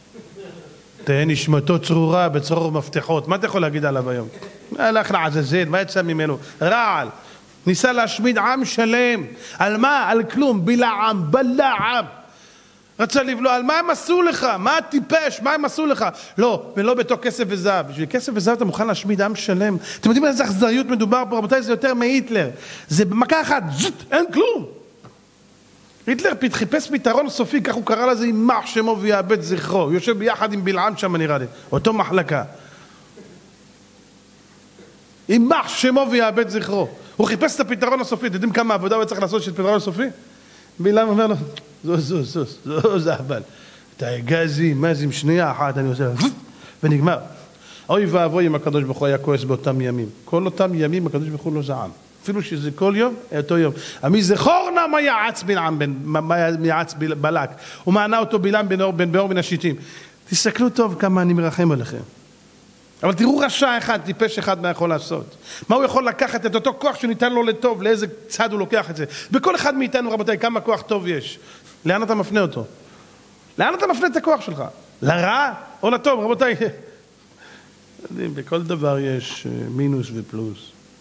תהיה נשמתו צרורה בצרור מפתחות. מה אתה יכול להגיד עליו היום? הלך לעזאזל, מה יצא ממנו? רעל. ניסה להשמיד עם שלם. על מה? על כלום. בלעם, בלעם. רצה לבלוע, על מה הם עשו לך? מה הטיפש? מה הם עשו לך? לא, ולא בתוך כסף וזהב. בשביל כסף וזהב אתה מוכן להשמיד עם שלם. אתם יודעים על איזה אכזריות מדובר פה? רבותיי, זה יותר מהיטלר. זה במכה אחת, זוט, אין כלום. היטלר חיפש פתרון סופי, כך הוא קרא לזה, יימח שמו ויאבד זכרו. הוא יושב ביחד עם בלעם שם, נראה לי. אותו מחלקה. יימח שמו ויאבד זכרו. הוא חיפש את הפתרון הסופי. אתם יודעים כמה עבודה הוא צריך לעשות של פתרון הסופי? בלעם אומר לו, זו, זו, זו, זו, זה אבל. אתה הגזי, מזים, שנייה אחת, אני עושה, ונגמר. אוי ואבוי אם הקדוש ברוך הוא היה כועס באותם ימים. כל אותם ימים הקדוש ברוך הוא לא זעם. אפילו שזה כל יום, אותו יום. עמי זכור נא מה יעץ בלעם, מה יעץ בלק. הוא מענה אותו בלעם בן באור מן השיטים. תסתכלו טוב כמה אני מרחם עליכם. אבל תראו רשע אחד, טיפש אחד מה יכול לעשות. מה הוא יכול לקחת את אותו כוח שניתן לו לטוב, לאיזה צד הוא לוקח את זה. בכל אחד מאיתנו, רבותיי, כמה כוח טוב יש. לאן אתה מפנה אותו? לאן אתה מפנה את הכוח שלך? לרע או לטוב? רבותיי, בכל דבר יש מינוס ופלוס.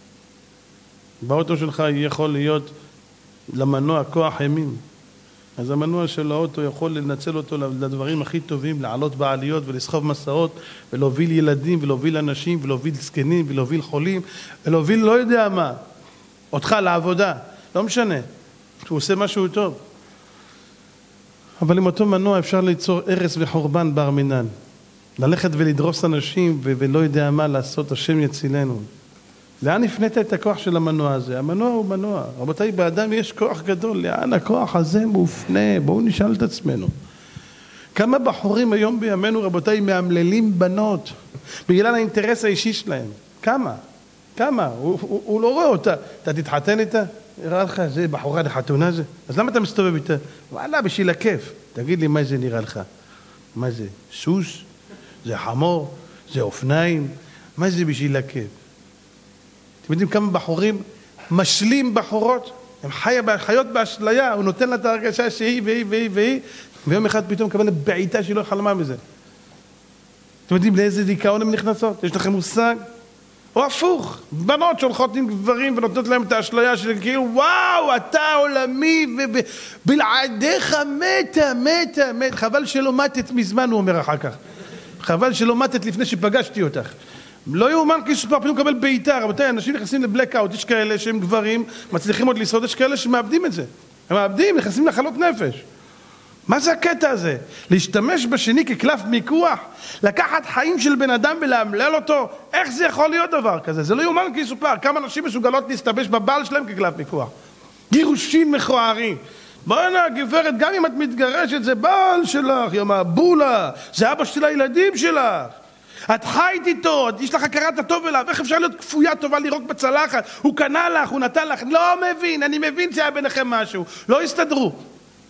באוטו שלך יכול להיות למנוע כוח ימין. אז המנוע של האוטו יכול לנצל אותו לדברים הכי טובים, לעלות בעליות ולסחוב מסעות, ולהוביל ילדים, ולהוביל אנשים, ולהוביל זקנים, ולהוביל חולים, ולהוביל לא יודע מה. אותך לעבודה, לא משנה. הוא עושה משהו טוב. אבל עם אותו מנוע אפשר ליצור הרס וחורבן בר מינן. ללכת ולדרוס אנשים ולא יודע מה לעשות, השם יצילנו. לאן הפנית את הכוח של המנוע הזה? המנוע הוא מנוע. רבותיי, באדם יש כוח גדול. לאן הכוח הזה מופנה? בואו נשאל את עצמנו. כמה בחורים היום בימינו, רבותיי, מאמללים בנות בגלל האינטרס האישי שלהם? כמה? כמה? הוא, הוא, הוא לא רואה אותה. אתה תתחתן איתה? נראה לך, זה בחורה לחתונה זה? אז למה אתה מסתובב איתה? וואלה, בשביל הכיף. תגיד לי, מה זה נראה לך? מה זה? סוס? זה חמור? זה אופניים? מה זה בשביל הכיף? אתם יודעים כמה בחורים משלים בחורות? הם חיה, חיות באשליה, הוא נותן לה את הרגשה שהיא והיא והיא והיא, ויום אחד פתאום מקבל בעיטה שהיא לא חלמה בזה. אתם יודעים לאיזה דיכאון הן נכנסות? יש לכם מושג? או הפוך, בנות שהולכות עם גברים ונותנות להם את האשליה של כאילו, וואו, אתה עולמי ובלעדיך מתה, מתה, מתה. חבל שלא מתת מזמן, הוא אומר אחר כך. חבל שלא מתת לפני שפגשתי אותך. לא יאומן כסופר, פתאום מקבל בעיטה. רבותיי, אנשים נכנסים לבלקאוט, יש כאלה שהם גברים, מצליחים עוד לשרוד, יש כאלה שמאבדים את זה. הם מאבדים, נכנסים לחלות נפש. מה זה הקטע הזה? להשתמש בשני כקלף מיקוח? לקחת חיים של בן אדם ולהמלל אותו? איך זה יכול להיות דבר כזה? זה לא יאומן כסופר. כמה אנשים מסוגלות להסתבש בבעל שלהם כקלף מיקוח? גירושים מכוערים. בוא'נה, גברת, גם אם את מתגרשת, זה בעל שלך, יא מבולה, זה אבא של הילדים שלך. את חיית איתו, יש לך הכרת הטוב אליו, איך אפשר להיות כפויה טובה לירוק בצלחת? הוא קנה לך, הוא נתן לך, לא מבין, אני מבין שהיה ביניכם משהו, לא הסתדרו.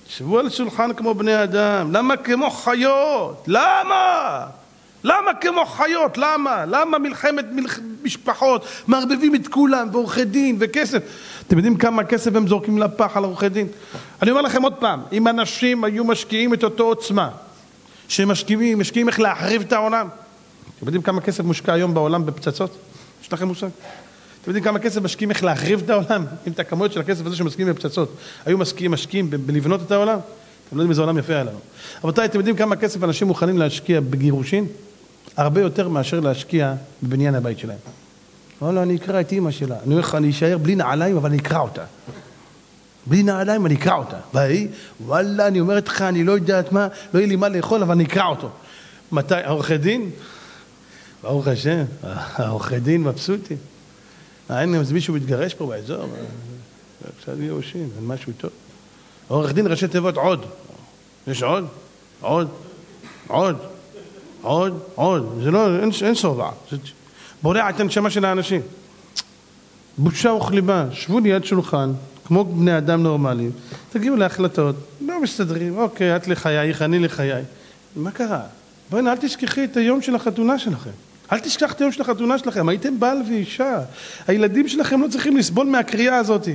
שבו על שולחן כמו בני אדם. למה כמו חיות? למה? למה כמו חיות? למה? למה מלחמת מלח... משפחות? מערבבים את כולם, ועורכי דין, וכסף. אתם יודעים כמה כסף הם זורקים לפח על עורכי דין? אני אומר לכם עוד פעם, אם אנשים היו משקיעים את אותו עוצמה, שמשקיעים, משקיעים איך להחריב את העולם. אתם יודעים כמה כסף מושקע היום בעולם בפצצות? יש לכם מושג? אתם יודעים כמה כסף משקיעים איך להחריב את העולם? אם את הכמויות של הכסף הזה שמשקיעים בפצצות, היו משקיעים, משקיעים בלבנות את העולם? אתם לא יודעים איזה עולם יפה היה לנו. רבותיי, אתם יודעים כמה כסף אנשים מוכנים להשקיע בגירושין? הרבה יותר מאשר להשקיע בבניין הבית שלהם. וואלה, אני אקרא את אמא שלה. אני אומר לך, אני אשאר בלי נעליים, אבל אני אקרא אותה. בלי נעליים, אני אקרא אותה. והיא, וואלה, אני אומרת לך, אני לא יודעת מה, לא יהיה לי מה לאכול, אבל אני אקרא אותו. מתי? עורכי דין? ברוך השם, עורכי דין מבסוטים. אין איזה מישהו מתגרש פה באזור. קצת גירושים, אין משהו טוב. עורך דין ראשי תיבות עוד. יש עוד? עוד? עוד? עוד? עוד? זה לא, אין, אין סובה. בורע את הנשמה של האנשים. בושה וכלימה. שבו ליד שולחן, כמו בני אדם נורמליים. תגיעו להחלטות. לא מסתדרים. אוקיי, את לחייך, אני לחיי. מה קרה? בואי, אל תשכחי את היום של החתונה שלכם. אל תשכח את היום של החתונה שלכם. הייתם בעל ואישה. הילדים שלכם לא צריכים לסבול מהקריאה הזאת.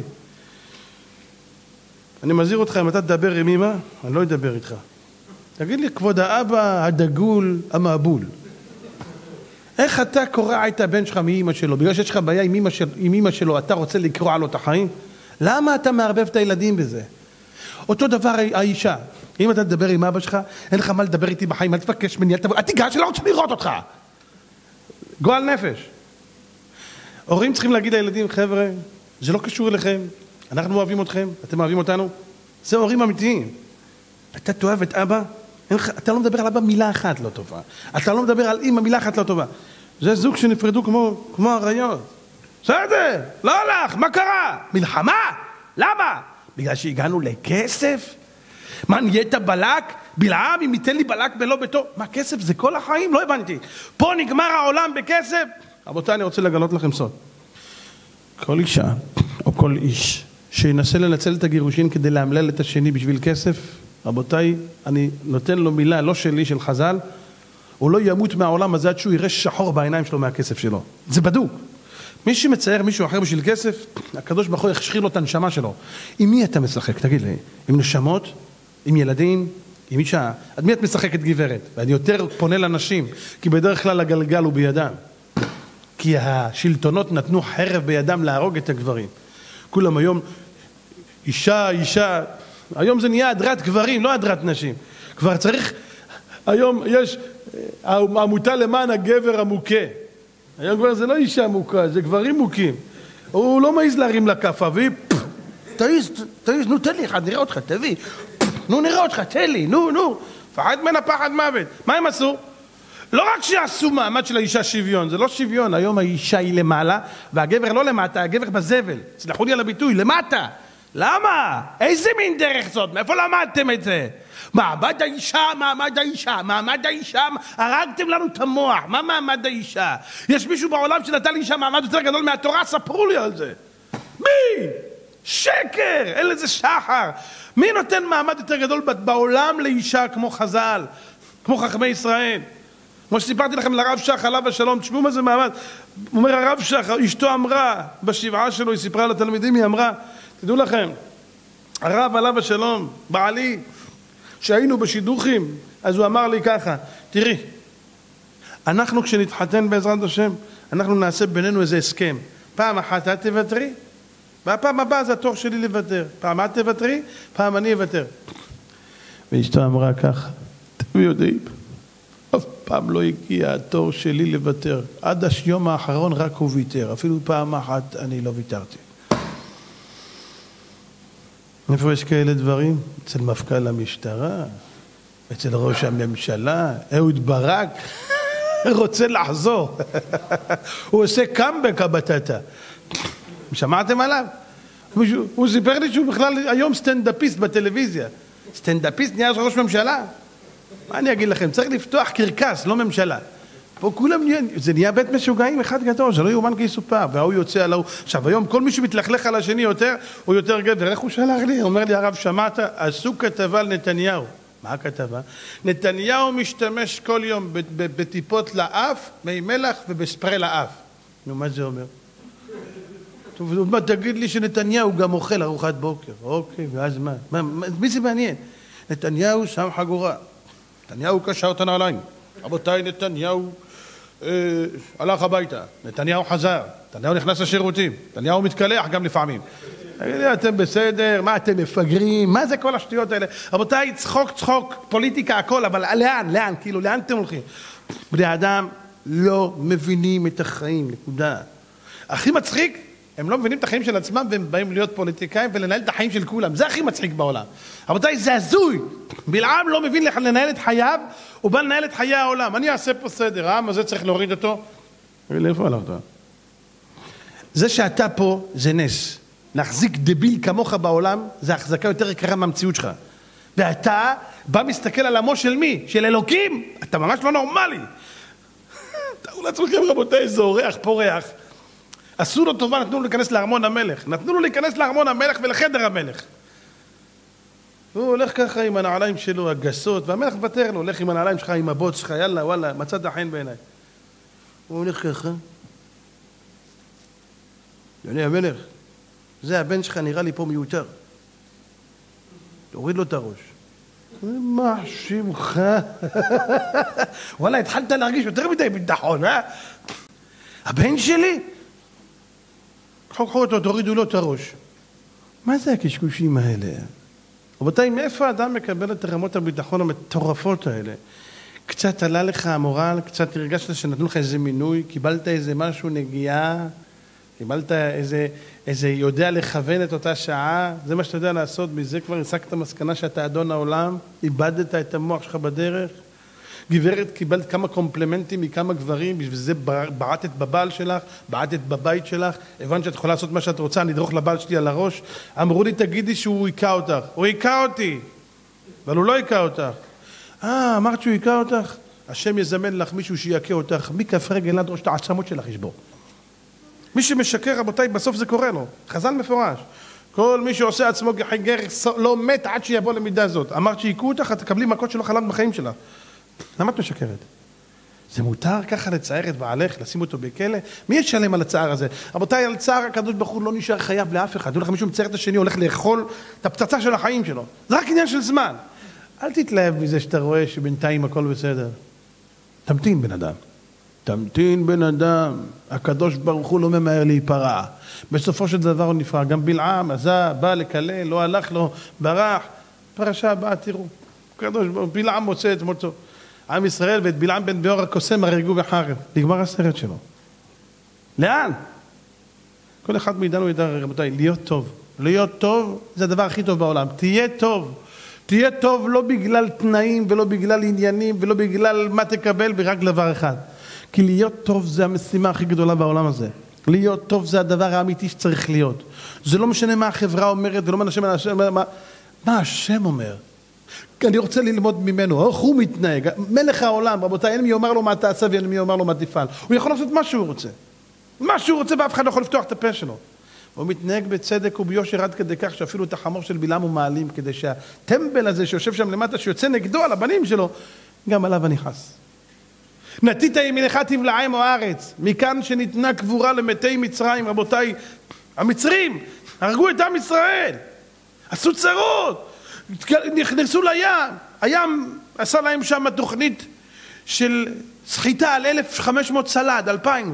אני מזהיר אותך, אם אתה תדבר עם אמא, אני לא אדבר איתך. תגיד לי, כבוד האבא הדגול המעבול, איך אתה קורע את הבן שלך מאמא שלו? בגלל שיש לך בעיה עם אמא, של, עם אמא שלו, אתה רוצה לקרוע לו את החיים? למה אתה מערבב את הילדים בזה? אותו דבר האישה. אם אתה תדבר עם אבא שלך, אין לך מה לדבר איתי בחיים, אל תבקש ממני, אל תבוא, אל תיגש, אני לא רוצה לראות אותך. גועל נפש. הורים צריכים להגיד לילדים, חבר'ה, זה לא קשור אליכם, אנחנו אוהבים אתכם, אתם אוהבים אותנו. זה הורים אמיתיים. אתה תאהב את אבא, אתה לא מדבר על אבא מילה אחת לא טובה. אתה לא מדבר על אמא מילה אחת לא טובה. זה זוג שנפרדו כמו, כמו הריות. בסדר, לא הלך, מה קרה? מלחמה? למה? בגלל שהגענו לכסף? מה, נהיית בלק? בלעם, אם ייתן לי בלק בלא ביתו? מה, כסף זה כל החיים? לא הבנתי. פה נגמר העולם בכסף? רבותיי, אני רוצה לגלות לכם סוד. כל אישה או כל איש שינסה לנצל את הגירושין כדי להמלל את השני בשביל כסף, רבותיי, אני נותן לו מילה, לא שלי, של חז"ל, הוא לא ימות מהעולם הזה עד שהוא יראה שחור בעיניים שלו מהכסף שלו. זה בדוק. מי שמצייר מישהו אחר בשביל כסף, הקדוש ברוך הוא יחשיר לו את הנשמה שלו. עם מי אתה משחק? תגיד לי, עם נשמות? עם ילדים? עם אישה? עד מי את משחקת גברת? ואני יותר פונה לנשים, כי בדרך כלל הגלגל הוא בידם. כי השלטונות נתנו חרב בידם להרוג את הגברים. כולם היום, אישה, אישה, היום זה נהיה הדרת גברים, לא הדרת נשים. כבר צריך, היום יש העמותה למען הגבר המוכה. היום כבר זה לא אישה מוכה, זה גברים מוכים. הוא לא מעז להרים לכף, אבי, תעיז, תעיז, נו תן לי אחד, נראה אותך, תביא. נו נראה אותך, תן לי, נו, נו. פחד מנה פחד מוות. מה הם עשו? לא רק שעשו מעמד של האישה שוויון, זה לא שוויון, היום האישה היא למעלה, והגבר לא למטה, הגבר בזבל. סלחו לי על הביטוי, למטה. למה? איזה מין דרך זאת? מאיפה למדתם את זה? מעמד האישה, מעמד האישה, מעמד האישה, הרגתם לנו את המוח. מה מעמד האישה? יש מישהו בעולם שנתן לאישה מעמד יותר גדול מהתורה? ספרו לי על זה. מי? שקר, אין לזה שחר. מי נותן מעמד יותר גדול בעולם לאישה כמו חז"ל, כמו חכמי ישראל? כמו שסיפרתי לכם לרב שח עליו השלום, תשמעו מה זה מעמד. הוא אומר, הרב שח, אשתו אמרה, בשבעה שלו, היא סיפרה לתלמידים, היא אמרה, תדעו לכם, הרב עליו השלום, בעלי, שהיינו בשידוכים, אז הוא אמר לי ככה, תראי, אנחנו כשנתחתן בעזרת השם, אנחנו נעשה בינינו איזה הסכם. פעם אחת את תוותרי, והפעם הבאה זה התור שלי לוותר. פעם את תוותרי, פעם אני אוותר. ואשתו אמרה ככה, אתם יודעים, אף פעם לא הגיע התור שלי לוותר. עד היום האחרון רק הוא ויתר. אפילו פעם אחת אני לא ויתרתי. איפה יש כאלה דברים? אצל מפכ"ל המשטרה, אצל ראש הממשלה, אהוד ברק, רוצה לחזור. הוא עושה קאמבק הבטטה. שמעתם עליו? הוא סיפר לי שהוא בכלל היום סטנדאפיסט בטלוויזיה. סטנדאפיסט נהיה ראש ממשלה? מה אני אגיד לכם? צריך לפתוח קרקס, לא ממשלה. פה כולם נהיה, זה נהיה בית משוגעים אחד גדול, זה לא יאומן כי יסופר, והוא יוצא על ההוא. עכשיו היום כל מי שמתלכלך על השני יותר, הוא יותר גבר. איך הוא שלח לי? הוא אומר לי, הרב, שמעת? עשו כתבה על נתניהו. מה הכתבה? נתניהו משתמש כל יום בטיפות לאף, מי מלח ובספרי לאף. נו, מה זה אומר? טוב, מה, תגיד לי שנתניהו גם אוכל ארוחת בוקר. אוקיי, ואז מה? מה, מי זה מעניין? נתניהו שם חגורה. נתניהו קשר את הנעליים. רבותיי, נתניהו אה, הלך הביתה. נתניהו חזר. נתניהו נכנס לשירותים. נתניהו מתקלח גם לפעמים. אתם בסדר? מה אתם מפגרים? מה זה כל השטויות האלה? רבותיי, צחוק, צחוק, פוליטיקה, הכל, אבל לאן? לאן? כאילו, לאן אתם הולכים? בני אדם לא מבינים את החיים, נקודה. הכי מצחיק, הם לא מבינים את החיים של עצמם והם באים להיות פוליטיקאים ולנהל את החיים של כולם. זה הכי מצחיק בעולם. רבותיי, זה הזוי. בלעם לא מבין לנהל את חייו, הוא בא לנהל את חיי העולם. אני אעשה פה סדר, העם הזה צריך להוריד אותו. לאיפה הלכת? זה שאתה פה זה נס. להחזיק דביל כמוך בעולם, זה החזקה יותר יקרה מהמציאות שלך. ואתה בא מסתכל על עמו של מי? של אלוקים? אתה ממש לא נורמלי. תראו לעצמכם רבותיי, איזה אורח, פורח. עשו לו טובה, נתנו לו להיכנס לארמון המלך. נתנו לו להיכנס לארמון המלך ולחדר המלך. הוא הולך ככה עם הנעליים שלו, הגסות, והמלך בטר לו, הולך עם הנעליים שלך, עם הבוץ שלך, יאללה, וואלה, מצאת החן בעיניי. הוא הולך ככה. יוני המלך, זה הבן שלך נראה לי פה מיותר. תוריד לו את הראש. מה שמך? וואלה, התחלת להרגיש יותר מדי ביטחון, אה? הבן שלי? קחו קחו אותו, תורידו לו את הראש. מה זה הקשקושים האלה? רבותיי, מאיפה האדם מקבל את רמות הביטחון המטורפות האלה? קצת עלה לך המורל, קצת הרגשת שנתנו לך איזה מינוי, קיבלת איזה משהו נגיעה, קיבלת איזה, איזה יודע לכוון את אותה שעה, זה מה שאתה יודע לעשות, מזה כבר הסקת מסקנה שאתה אדון העולם, איבדת את המוח שלך בדרך, גברת קיבלת כמה קומפלמנטים מכמה גברים, בשביל זה בעטת בבעל שלך, בעטת בבית שלך, הבנת שאת יכולה לעשות מה שאת רוצה, אני אדרוך לבעל שלי על הראש, אמרו לי תגידי שהוא היקע אותך, הוא היקע אותי, אבל הוא לא היקע אותך. אה, אמרת שהוא היקע אותך? השם יזמן לך מישהו שיקע אותך, מכף רגל עד ראש את העצמות שלך ישבור. מי שמשקר רבותיי בסוף זה קורה לו, חז"ל מפורש. כל מי שעושה עצמו גר לא מת עד שיבוא למידה הזאת. אמרת שהיקעו אותך, תקבלי מכות שלא חלמת בחיים שלך. למה את משקרת? זה מותר ככה לצער את בעלך, לשים אותו בכלא? מי ישלם על הצער הזה? רבותיי, על צער הקדוש ברוך הוא לא נשאר חייב לאף אחד. דעו לכם, מישהו מצער את השני, הולך לאכול את הפצצה של החיים שלו. זה רק עניין של זמן. אל תתלהב מזה שאתה רואה שבינתיים הכל בסדר. תמתין בן אדם. תמתין בן אדם. הקדוש ברוך הוא לא ממהר להיפרע. בסופו של דבר הוא נפרע. גם בלעם, עזה, בא לקלל, לא הלך לו, ברח. פרשה הבאה, תראו. הקדוש ברוך הוא, בלעם מוצא את מותו. עם ישראל ואת בלעם בן ביאור הקוסם הרגו בחרב. נגמר הסרט שלו. לאן? כל אחד מאיתנו ידע, רבותיי, להיות טוב. להיות טוב זה הדבר הכי טוב בעולם. תהיה טוב. תהיה טוב לא בגלל תנאים ולא בגלל עניינים ולא בגלל מה תקבל, ורק דבר אחד. כי להיות טוב זה המשימה הכי גדולה בעולם הזה. להיות טוב זה הדבר האמיתי שצריך להיות. זה לא משנה מה החברה אומרת ולא משנה מה, מה, מה השם אומר. אני רוצה ללמוד ממנו, איך הוא מתנהג, מלך העולם, רבותיי, אין מי אומר לו מה תעשה ואין מי אומר לו מה תפעל. הוא יכול לעשות מה שהוא רוצה. מה שהוא רוצה ואף אחד לא יכול לפתוח את הפה שלו. הוא מתנהג בצדק וביושר עד כדי כך שאפילו את החמור של בלעם הוא מעלים, כדי שהטמבל הזה שיושב שם למטה, שיוצא נגדו על הבנים שלו, גם עליו הנכנס. נתית ימינך תבלעם או הארץ, מכאן שניתנה קבורה למתי מצרים, רבותיי, המצרים הרגו את עם ישראל, עשו צרות, נכנסו לים, הים עשה להם שם תוכנית של סחיטה על אלף וחמש מאות סלד, אלפיים,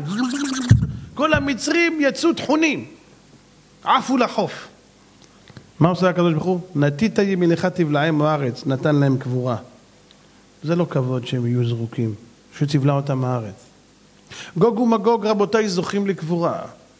כל המצרים יצאו תחונים, עפו לחוף. מה עושה הקדוש ברוך הוא? נתית ימינך תבלעם או הארץ, נתן להם קבורה. זה לא כבוד שהם יהיו זרוקים, שתבלע אותם הארץ. גוג ומגוג רבותיי זוכים לקבורה.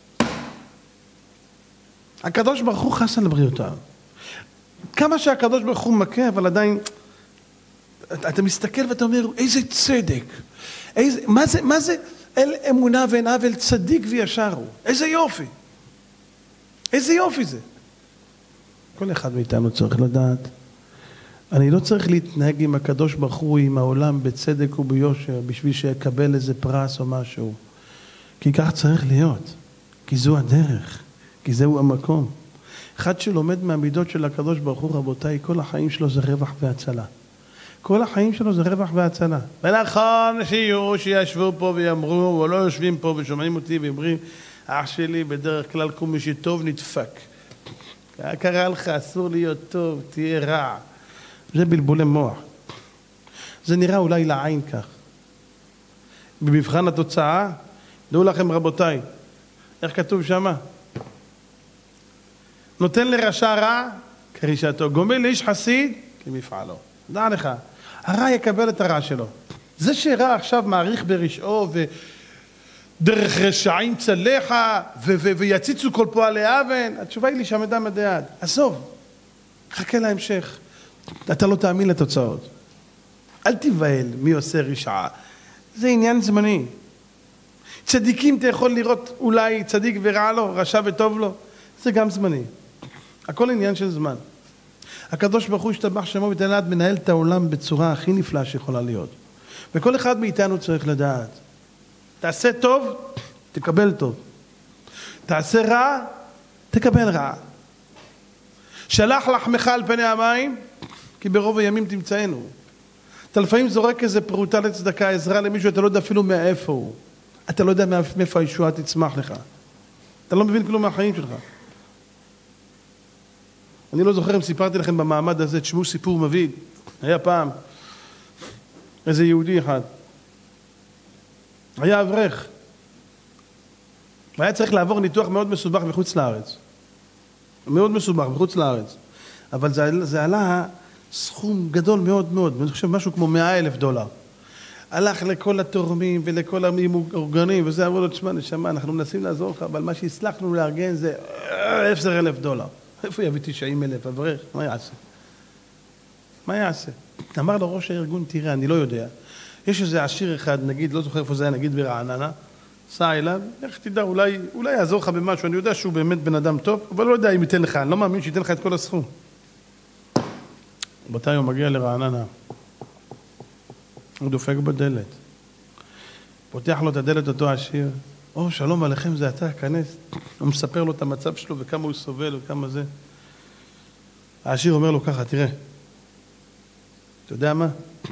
הקדוש ברוך הוא חס על בריאותם. כמה שהקדוש ברוך הוא מכה, אבל עדיין אתה מסתכל ואתה אומר איזה צדק, איזה, מה זה, מה זה אל אמונה ואין עוול, צדיק וישר הוא, איזה יופי, איזה יופי זה. כל אחד מאיתנו צריך לדעת, אני לא צריך להתנהג עם הקדוש ברוך הוא, עם העולם, בצדק וביושר, בשביל שיקבל איזה פרס או משהו. כי כך צריך להיות. כי זו הדרך. כי זהו המקום. אחד שלומד מהמידות של הקדוש ברוך הוא, רבותיי, כל החיים שלו זה רווח והצלה. כל החיים שלו זה רווח והצלה. ונכון שיהיו, שישבו פה ויאמרו, או לא יושבים פה ושומעים אותי ואומרים, אח שלי בדרך כלל כל מי שטוב נדפק. קרה לך, אסור להיות טוב, תהיה רע. זה בלבולי מוח. זה נראה אולי לעין כך. במבחן התוצאה, דעו לכם רבותיי, איך כתוב שמה? נותן לרשע רע כרישתו, גומל לאיש חסיד כמפעלו. דע לך, הרע יקבל את הרע שלו. זה שרע עכשיו מעריך ברשעו ודרך רשעים צלחה ויציצו כל פועלי אבן, התשובה היא לי שהמדע מדעד. עזוב, חכה להמשך. אתה לא תאמין לתוצאות. אל תבהל מי עושה רשעה. זה עניין זמני. צדיקים אתה יכול לראות אולי צדיק ורע לו, רשע וטוב לו. זה גם זמני. הכל עניין של זמן. הקדוש ברוך הוא ישתבח שמו ותעלת מנהל את העולם בצורה הכי נפלאה שיכולה להיות. וכל אחד מאיתנו צריך לדעת. תעשה טוב, תקבל טוב. תעשה רע, תקבל רע. שלח לחמך על פני המים, כי ברוב הימים תמצאנו. אתה לפעמים זורק איזה פרוטה לצדקה, עזרה למישהו, אתה לא יודע אפילו מאיפה הוא. אתה לא יודע מאיפה הישועה תצמח לך. אתה לא מבין כלום מהחיים שלך. אני לא זוכר אם סיפרתי לכם במעמד הזה, תשמעו סיפור מביא. היה פעם איזה יהודי אחד. היה אברך. והיה צריך לעבור ניתוח מאוד מסובך בחוץ לארץ. מאוד מסובך בחוץ לארץ. אבל זה, זה עלה סכום גדול מאוד מאוד. אני חושב משהו כמו מאה אלף דולר. הלך לכל התורמים ולכל המאורגנים, וזה אמרו לו, תשמע, נשמה, אנחנו מנסים לעזור לך, אבל מה שהצלחנו לארגן זה עשרה אלף דולר. איפה יביא תשעים אלף, אברך? מה יעשה? מה יעשה? אמר לו ראש הארגון, תראה, אני לא יודע. יש איזה עשיר אחד, נגיד, לא זוכר איפה זה היה, נגיד ברעננה, סע אליו, איך תדע, אולי, אולי יעזור לך במשהו, אני יודע שהוא באמת בן אדם טוב, אבל לא יודע אם ייתן לך, אני לא מאמין שייתן לך את כל הסכום. באותה הוא מגיע לרעננה, הוא דופק בדלת, פותח לו את הדלת אותו עשיר, או שלום עליכם, זה אתה, כנס. הוא מספר לו את המצב שלו וכמה הוא סובל וכמה זה. העשיר אומר לו ככה, תראה, אתה יודע מה?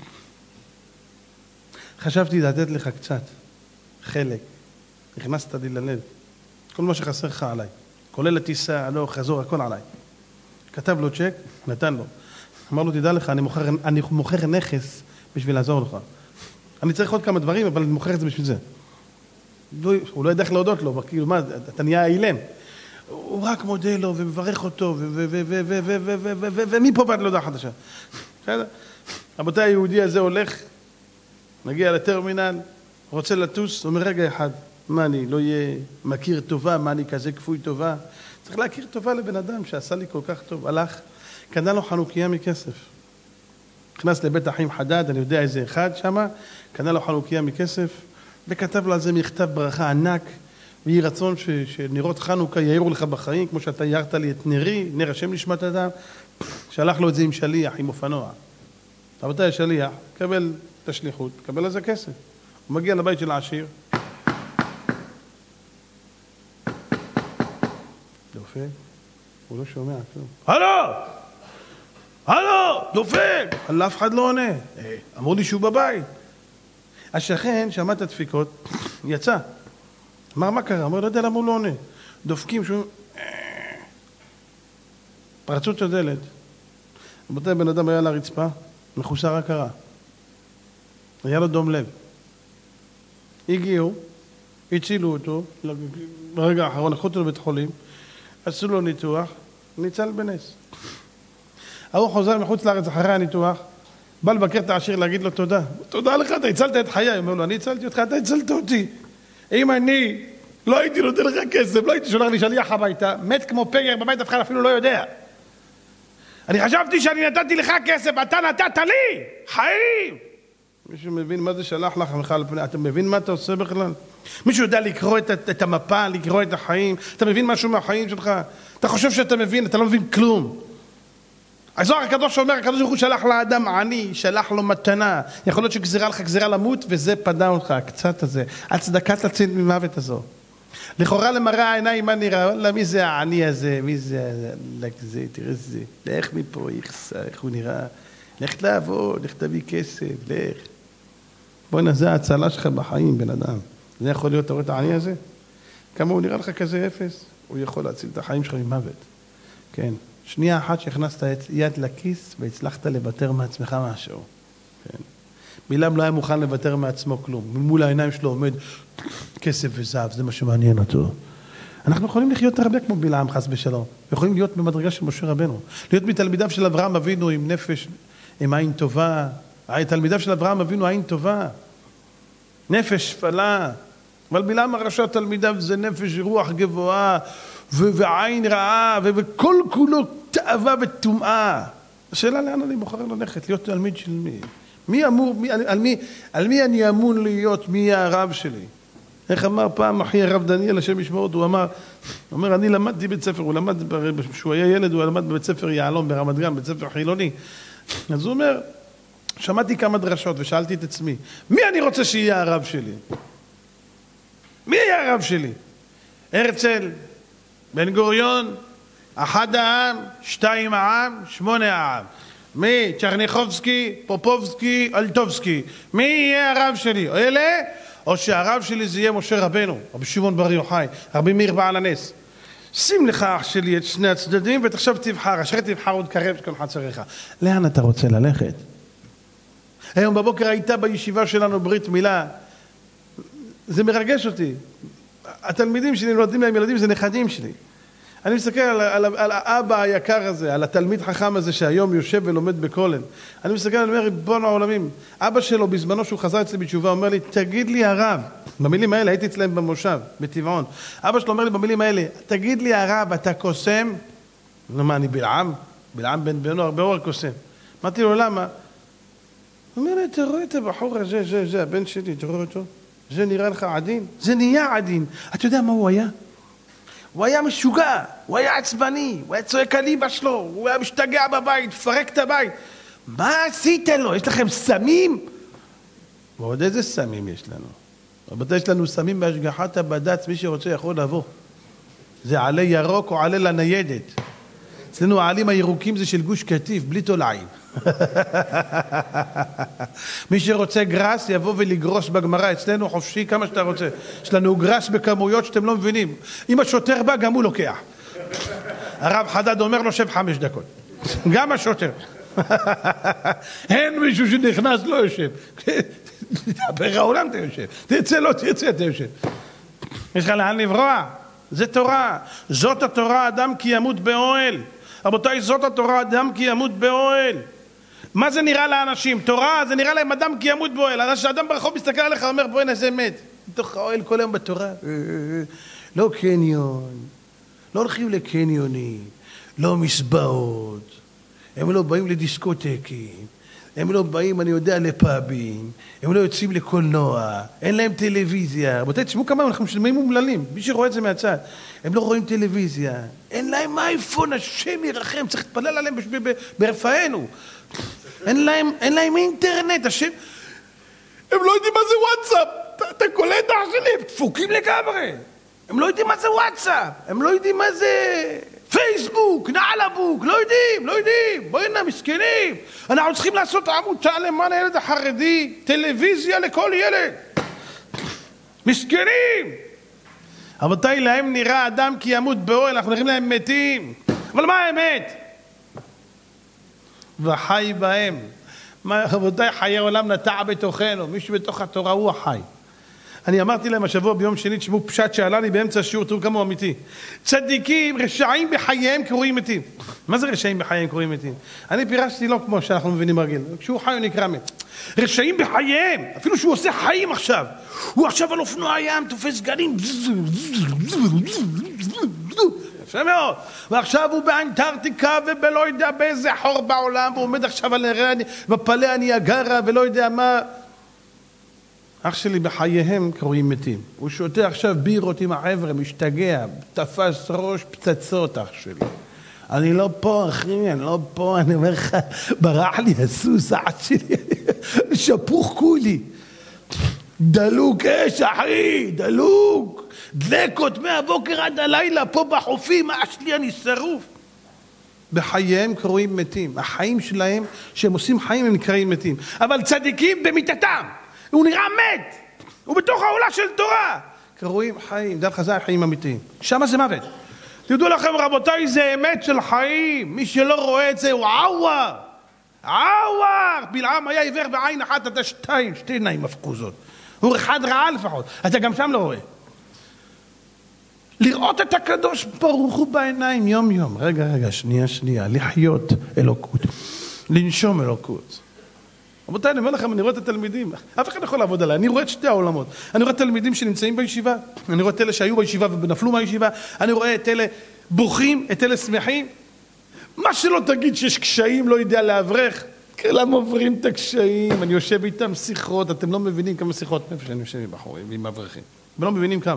חשבתי לתת לך קצת, חלק, נכנסת לי ללב, כל מה שחסר לך עליי, כולל הטיסה, הלוך, חזור, הכל עליי. כתב לו צ'ק, נתן לו. אמר לו, תדע לך, אני מוכר, אני מוכר נכס בשביל לעזור לך. אני צריך עוד כמה דברים, אבל אני מוכר את זה בשביל זה. הוא לא ידע איך להודות לו, כאילו מה, אתה נהיה אילם. הוא רק מודה לו ומברך אותו, ומפה ועד להודעה חדשה. רבותיי, היהודי הזה הולך, מגיע לטרמינל, רוצה לטוס, אומר רגע אחד, מה אני לא יהיה מכיר טובה, מה אני כזה כפוי טובה? צריך להכיר טובה לבן אדם שעשה לי כל כך טוב. הלך, קנה לו חנוכיה מכסף. נכנס לבית אחים חדד, אני יודע איזה אחד שמה, קנה לו חנוכיה מכסף, וכתב לו על זה מכתב ברכה ענק, ויהי רצון ש, שנרות חנוכה יאירו לך בחיים, כמו שאתה יארת לי את נרי, נר השם נשמת אדם, שלח לו את זה עם שליח, עם אופנוע. רבותיי, השליח, קבל את השליחות, קבל על זה כסף. הוא מגיע לבית של העשיר, דופק, הוא לא שומע כלום. הלו! הלו! דופק! על אף אחד לא עונה. אמרו לי שהוא בבית. השכן שמע את הדפיקות, יצא. אמר, מה קרה? אמר, לא יודע למה הוא לא עונה. דופקים שהוא... פרצו את הדלת. רבותיי, בן אדם היה על הרצפה, מחוסר הכרה. היה לו דום לב. הגיעו, הצילו אותו, ברגע האחרון, לקחו אותו לבית חולים, עשו לו ניתוח, ניצל בנס. הוא חוזר מחוץ לארץ אחרי הניתוח, בא לבקר את העשיר להגיד לו תודה. תודה לך, אתה הצלת את חיי. הוא אומר לו, אני הצלתי אותך, אתה הצלת אותי. אם אני לא הייתי נותן לך כסף, לא הייתי שולח לי שליח הביתה, מת כמו פגר בבית, אף אחד אפילו לא יודע. אני חשבתי שאני נתתי לך כסף, אתה נתת לי חיים. מישהו מבין מה זה שלח לך על פני? אתה מבין מה אתה עושה בכלל? מישהו יודע לקרוא את, את המפה, לקרוא את החיים? אתה מבין משהו מהחיים שלך? אתה חושב שאתה מבין, אתה לא מבין כלום. הזוהר הקדוש אומר, הקדוש ברוך הוא שלח לאדם עני, שלח לו מתנה. יכול להיות שגזירה לך גזירה למות, וזה פדה אותך, קצת הזה. הצדקה תציל ממוות הזו. לכאורה למראה העיניים, מה נראה? לא, מי זה העני הזה? מי זה? לק זה, תראה זה. לך מפה, יחסה, איך הוא נראה? לך לעבוד, לך תביא כסף, לך. בוא נזה ההצלה שלך בחיים, בן אדם. זה יכול להיות, אתה רואה את העני הזה? כמה הוא נראה לך כזה אפס? הוא יכול להציל את החיים שלך ממוות. כן. שנייה אחת שהכנסת יד לכיס והצלחת לוותר מעצמך משהו. כן. בלעם לא היה מוכן לוותר מעצמו כלום. ממול העיניים שלו עומד כסף וזהב, זה מה שמעניין אותו. אנחנו יכולים לחיות הרבה כמו בלעם חס בשלום. יכולים להיות במדרגה של משה רבנו. להיות מתלמידיו של אברהם אבינו עם נפש, עם עין טובה. תלמידיו של אברהם אבינו עין טובה. נפש שפלה. אבל בלעם הרשע תלמידיו זה נפש רוח גבוהה. ועין רעה, וכל כולו תאווה וטומאה. השאלה לאן אני בוחר ללכת, להיות תלמיד של מי? מי אמור, מי, על, מי, על מי אני אמון להיות, מי יהיה הרב שלי? איך אמר פעם אחי הרב דניאל, השם ישמור אותו, הוא אמר, הוא אומר, אני למדתי בית ספר, הוא למד, כשהוא היה ילד, הוא למד בבית ספר יעלום ברמת גן, בית ספר חילוני. אז הוא אומר, שמעתי כמה דרשות ושאלתי את עצמי, מי אני רוצה שיהיה הרב שלי? מי יהיה הרב שלי? הרצל, בן גוריון, אחד העם, שתיים העם, שמונה העם. מי? צ'רניחובסקי, פופובסקי, אלטובסקי. מי יהיה הרב שלי? אלה? או שהרב שלי זה יהיה משה רבנו, רבי שמעון בר יוחאי, רבי מאיר בעל הנס. שים לך אח שלי את שני הצדדים ותחשב תבחר, אשר תבחר עוד קרב שכל חצריך. לאן אתה רוצה ללכת? היום בבוקר הייתה בישיבה שלנו ברית מילה. זה מרגש אותי. התלמידים שלי נולדים להם ילדים, זה נכדים שלי. אני מסתכל על, על, על האבא היקר הזה, על התלמיד חכם הזה שהיום יושב ולומד בכולל. אני מסתכל, אני אומר, ריבון העולמים. אבא שלו בזמנו שהוא חזר אצלי בתשובה, אומר לי, תגיד לי הרב, במילים האלה, הייתי אצלם במושב, בטבעון. אבא שלו אומר לי במילים האלה, תגיד לי הרב, אתה קוסם? נו מה, אני בלעם? בלעם בן בנו הרבה אור קוסם. אמרתי לו, למה? הוא אומר לי, אתה רואה את הבחור הזה, זה, זה, הבן שלי, אתה רואה אותו? זה נראה לך עדין? זה נהיה עדין. אתה יודע מה הוא היה? הוא היה משוגע, הוא היה עצבני, הוא היה צועק על אמא שלו, הוא היה משתגע בבית, פרק את הבית. מה עשית לו? יש לכם סמים? ועוד איזה סמים יש לנו? רבותיי, יש לנו סמים בהשגחת הבד"ץ, מי שרוצה יכול לבוא. זה עלי ירוק או עלי לניידת. אצלנו העלים הירוקים זה של גוש קטיף, בלי תולעים. מי שרוצה גרס יבוא ולגרוס בגמרא, אצלנו חופשי כמה שאתה רוצה. יש לנו גרס בכמויות שאתם לא מבינים. אם השוטר בא גם הוא לוקח. הרב חדד אומר לו שב חמש דקות. גם השוטר. אין מישהו שנכנס לא יושב. דבר העולם אתה יושב. תרצה לא תרצה אתה יושב. יש לך לאן לברוע? זה תורה. זאת התורה, אדם כי ימות באוהל. רבותיי, זאת התורה, אדם כי ימות באוהל. מה זה נראה לאנשים? תורה, זה נראה להם אדם כי ימות באוהל. שאדם ברחוב מסתכל עליך ואומר, בואי נעשה מת. מתוך האוהל כל היום בתורה. לא קניון, לא הולכים לקניונים, לא מסבעות, הם לא באים לדיסקוטקים, הם לא באים, אני יודע, לפאבים, הם לא יוצאים לקולנוע, אין להם טלוויזיה. רבותיי, תשמעו כמה אנחנו משלמים אומללים, מי שרואה את זה מהצד. הם לא רואים טלוויזיה, אין להם אייפון, השם ירחם, צריך להתפלל עליהם ברפאנו. אין להם, אין להם אינטרנט, השם... הם לא יודעים מה זה וואטסאפ, אתה, אתה קולט אח שלי, הם דפוקים לגמרי. הם לא יודעים מה זה וואטסאפ, הם לא יודעים מה זה פייסבוק, נעלבוק, לא יודעים, לא יודעים. בואי הנה, מסכנים. אנחנו צריכים לעשות עמותה למען הילד החרדי, טלוויזיה לכל ילד. מסכנים. רבותיי, להם נראה אדם כי ימות באוהל, אנחנו נראים להם מתים. אבל מה האמת? וחי בהם. רבותיי, חיי עולם נטע בתוכנו, מישהו בתוך התורה הוא החי. אני אמרתי להם השבוע ביום שני, תשמעו פשט שעלה לי באמצע השיעור, תראו כמה הוא אמיתי. צדיקים, רשעים בחייהם קרויים מתים. מה זה רשעים בחייהם קרויים מתים? אני פירשתי לא כמו שאנחנו מבינים רגיל. כשהוא חי הוא נקרא מת. רשעים בחייהם, אפילו שהוא עושה חיים עכשיו. הוא עכשיו על אופנוע ים, תופס גלים. יפה מאוד. ועכשיו הוא באנטארקטיקה ובלא יודע באיזה חור בעולם, והוא עומד עכשיו על בפלא הניאגרה ולא יודע מה. אח שלי בחייהם קרויים מתים. הוא שותה עכשיו בירות עם החבר'ה, משתגע, תפס ראש פצצות אח שלי. אני לא פה, אחי, אני לא פה, אני אומר לך, ברח לי הסוס, האט שלי, שפוך כולי. דלוק אש, אחי, דלוק. דלקות מהבוקר עד הלילה, פה בחופים, מה שלי, אני שרוף. בחייהם קרואים מתים. החיים שלהם, שהם עושים חיים, הם נקראים מתים. אבל צדיקים במיטתם. הוא נראה מת. הוא בתוך העולה של תורה. קרואים חיים, דרך זה החיים אמיתיים. שמה זה מוות. תדעו לכם רבותיי, זה אמת של חיים. מי שלא רואה את זה הוא עוור. עוור. בלעם היה עיוור בעין אחת, אתה שתיים, שתי עיניים מפקוזות. הוא אחד רעה לפחות. אתה גם שם לא רואה. לראות את הקדוש ברוך הוא בעיניים יום יום. רגע, רגע, שנייה, שנייה. לחיות אלוקות. לנשום אלוקות. רבותיי, אני אומר לכם, אני רואה את התלמידים. אף אחד יכול לעבוד עליי. אני רואה את שתי העולמות. אני רואה את התלמידים שנמצאים בישיבה. אני רואה את אלה שהיו בישיבה ונפלו מהישיבה. אני רואה את אלה בוכים, את אלה שמחים. מה שלא תגיד שיש קשיים, לא יודע להברך. כולם עוברים את הקשיים. אני יושב איתם שיחות. אתם לא מבינים כמה שיחות נפש אני יושב עם בחורים, עם אברכים. ולא מבינים כמה.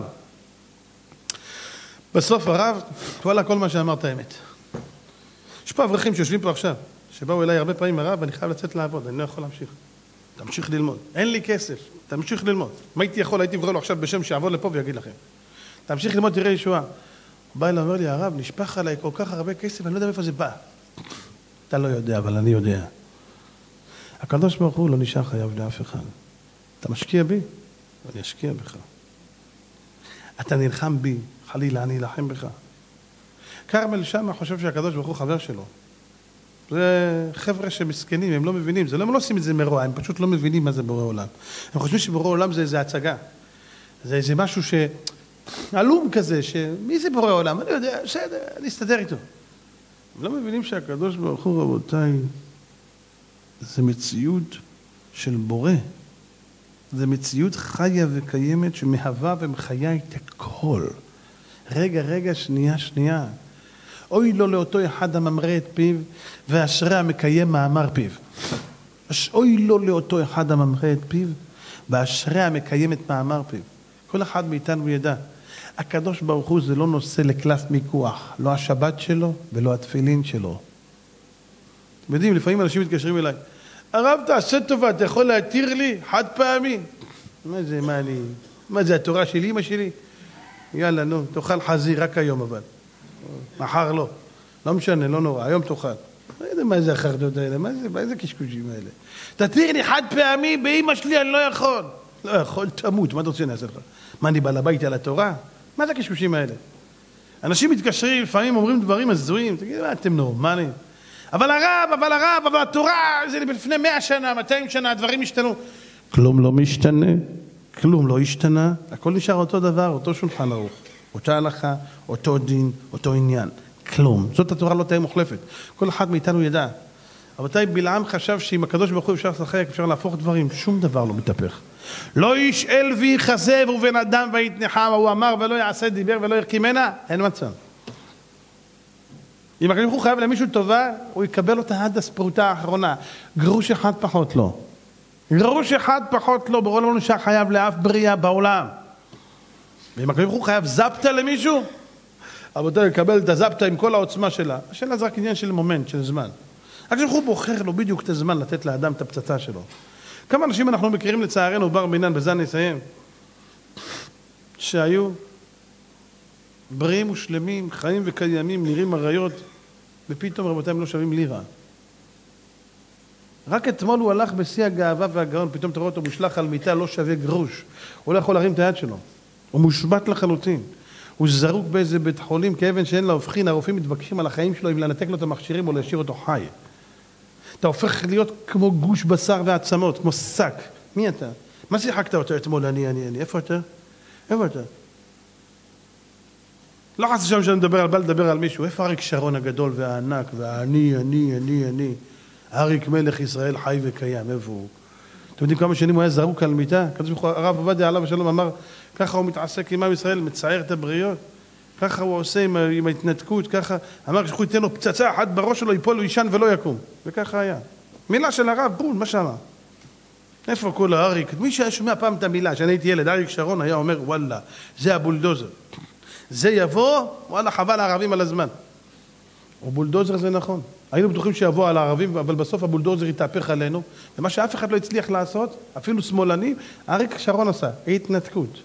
בסוף הרב, וואלה, כל מה שאמרת האמת. יש פה אברכים שיושבים פה עכשיו, שבאו אליי הרבה פעמים הרב, ואני חייב לצאת לעבוד, אני לא יכול להמשיך. תמשיך ללמוד. אין לי כסף, תמשיך ללמוד. מה הייתי יכול? הייתי קורא לו עכשיו בשם שיעבור לפה ויגיד לכם. תמשיך ללמוד, תראה ישועה. הוא בא אליי, אומר לי, הרב, נשפך עליי כל כך הרבה כסף, אני לא יודע מאיפה זה בא. אתה לא יודע, אבל אני יודע. הקדוש ברוך הוא לא נשאר חייב לאף אחד. אתה משקיע בי, ואני אשקיע בך. אתה נלחם בי, חלילה, אני אלחם בך. קרמל שמה חושב שהקדוש ברוך הוא חבר שלו. זה חבר'ה שמסכנים, הם לא מבינים, זה לא, הם לא עושים את זה מרוע, הם פשוט לא מבינים מה זה בורא עולם. הם חושבים שבורא עולם זה איזה הצגה. זה איזה משהו ש... עלום כזה, שמי זה בורא עולם? אני יודע, בסדר, אני אסתדר איתו. הם לא מבינים שהקדוש ברוך הוא, רבותיי, זה מציאות של בורא. זה מציאות חיה וקיימת שמהווה ומחיה את הכל. רגע, רגע, שנייה, שנייה. אוי לו לאותו אחד הממרה את פיו, ואשרי המקיים מאמר פיו. אוי לו לאותו אחד הממרה את פיו, ואשרי המקיים את מאמר פיו. כל אחד מאיתנו ידע. הקדוש ברוך הוא זה לא נושא לקלף מיקוח, לא השבת שלו ולא התפילין שלו. אתם יודעים, לפעמים אנשים מתקשרים אליי, הרב תעשה טובה, אתה יכול להתיר לי חד פעמי? מה זה, מה אני, מה זה התורה של אמא שלי? יאללה, נו, תאכל חזיר רק היום אבל. מחר לא. לא משנה, לא נורא, היום תאכל. לא יודע מה זה החרדות האלה, מה זה, מה זה קשקושים האלה? תתיר לי חד פעמי, באמא שלי אני לא יכול. לא יכול, תמות, מה אתה רוצה נעשה לך? מה, אני בא לבית על התורה? מה זה הקשקושים האלה? אנשים מתקשרים, לפעמים אומרים דברים הזויים, תגיד, מה, אתם נורמלים? אבל הרב, אבל הרב, אבל התורה, זה לפני מאה שנה, מאתיים שנה, הדברים השתנו. כלום לא משתנה, כלום לא השתנה, הכל נשאר אותו דבר, אותו שולחן ערוך, אותה הלכה, אותו דין, אותו עניין, כלום. זאת התורה לא תהיה מוחלפת. כל אחד מאיתנו ידע. רבותיי, בלעם חשב שאם הקדוש ברוך הוא אפשר לשחק, אפשר להפוך דברים, שום דבר לא מתהפך. לא ישאל ויחזב ובן אדם ויתנחם, הוא אמר ולא יעשה דיבר ולא ירקימנה, אין מצב. אם הקדוש ברוך הוא חייב למישהו טובה, הוא יקבל אותה עד הספרותה האחרונה. גרוש אחד פחות לא. גרוש אחד פחות לא, ברור לא נשאר חייב לאף בריאה בעולם. ואם הקדוש ברוך הוא חייב זפתה למישהו, רבותיי, יקבל את הזפתה עם כל העוצמה שלה. השאלה זה רק עניין של מומנט, של זמן. הקדוש ברוך הוא בוחר לו בדיוק את הזמן לתת לאדם את הפצצה שלו. כמה אנשים אנחנו מכירים לצערנו בר מינן, בזה אני אסיים, שהיו בריאים ושלמים, חיים וקיימים, נראים עריות, ופתאום רבותיי הם לא שווים לירה. רק אתמול הוא הלך בשיא הגאווה והגאון, פתאום תראו אותו מושלח על מיטה, לא שווה גרוש. הוא לא יכול להרים את היד שלו. הוא מושבת לחלוטין. הוא זרוק באיזה בית חולים כאבן שאין לה הופכין, הרופאים מתווכחים על החיים שלו אם לנתק לו את המכשירים או להשאיר אותו חי. אתה הופך להיות כמו גוש בשר ועצמות, כמו שק. מי אתה? מה שיחקת אותו אתמול? אני, אני, אני. איפה אתה? איפה אתה? לא חס שם שאני מדבר על, בא לדבר על מישהו. איפה אריק שרון הגדול והענק והאני, אני, אני, אני. אריק מלך ישראל חי וקיים, איפה הוא? אתם יודעים כמה שנים הוא היה זרוק על מיטה? הרב עובדיה עליו השלום אמר, ככה הוא מתעסק עם עם ישראל, מצייר את הבריות. ככה הוא עושה עם, עם ההתנתקות, ככה, אמר שכו ייתן לו פצצה אחת בראש שלו, ייפול, הוא יישן ולא יקום. וככה היה. מילה של הרב, בול, מה שמה? איפה כל האריק? מי שהיה שומע פעם את המילה, שאני הייתי ילד, אריק שרון היה אומר, וואלה, זה הבולדוזר. זה יבוא, וואלה, חבל הערבים על הזמן. או בולדוזר זה נכון. היינו בטוחים שיבוא על הערבים, אבל בסוף הבולדוזר יתהפך עלינו, ומה שאף אחד לא הצליח לעשות, אפילו שמאלנים, אריק שרון עשה, התנתקות.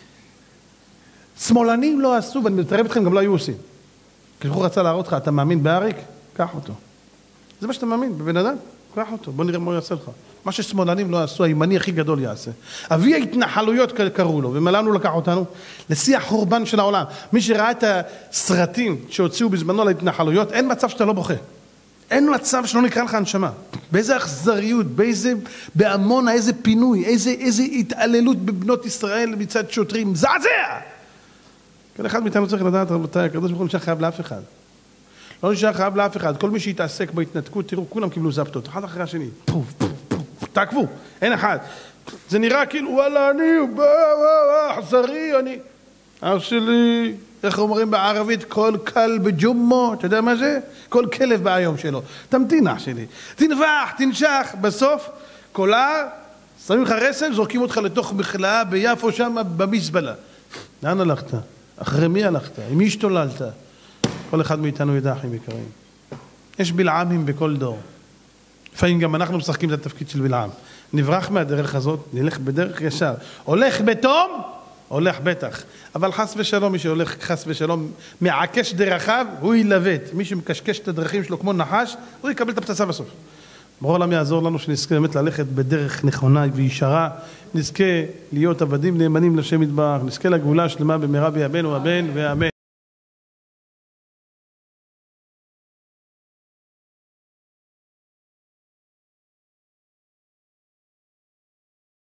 שמאלנים לא עשו, ואני מתערב אתכם, גם לא היו עושים. כשהוא רצה להראות לך, אתה מאמין באריק? קח אותו. זה מה שאתה מאמין, בבן אדם? קח אותו, בוא נראה מה הוא יעשה לך. מה ששמאלנים לא עשו, הימני הכי גדול יעשה. אבי ההתנחלויות קראו לו, ומלאנו לקח אותנו לשיא החורבן של העולם. מי שראה את הסרטים שהוציאו בזמנו על ההתנחלויות, אין מצב שאתה לא בוכה. אין מצב שלא נקרא לך הנשמה. באיזה אכזריות, באיזה, בעמונה, איזה פינוי, איזה, איזה התעללות בבנות ישראל מצד שוטרים. זעזע! כל אחד מאיתנו צריך לדעת, רבותיי, הקדוש ברוך הוא נשאר חייב לאף אחד. לא נשאר חייב לאף אחד. כל מי שהתעסק בהתנתקות, תראו, כולם קיבלו זפטות, אחד אחרי השני. פוף, פוף, פוף, תעקבו, אין אחד. זה נראה כאילו, וואלה, אני, אכזרי, אני. אח שלי, איך אומרים בערבית, כל קל בג'ומו, אתה יודע מה זה? כל כלב ביום שלו. תמתין, אח שלי. תנבח, תנשך, בסוף, קולה, שמים לך רסן, זורקים אותך לתוך מכלאה ביפו שם במזבלה. לאן הלכת? אחרי מי הלכת? עם מי השתוללת? כל אחד מאיתנו ידע, אחים יקרים. יש בלעמים בכל דור. לפעמים גם אנחנו משחקים את התפקיד של בלעם. נברח מהדרך הזאת, נלך בדרך ישר. הולך בתום, הולך בטח. אבל חס ושלום, מי שהולך חס ושלום, מעקש דרכיו, הוא ילווט. מי שמקשקש את הדרכים שלו כמו נחש, הוא יקבל את הפצצה בסוף. ברור העולם יעזור לנו שנזכה באמת ללכת בדרך נכונה וישרה, נזכה להיות עבדים נאמנים לשם יתברך, נזכה לגאולה שלמה במהרה בימינו אמן ואמן.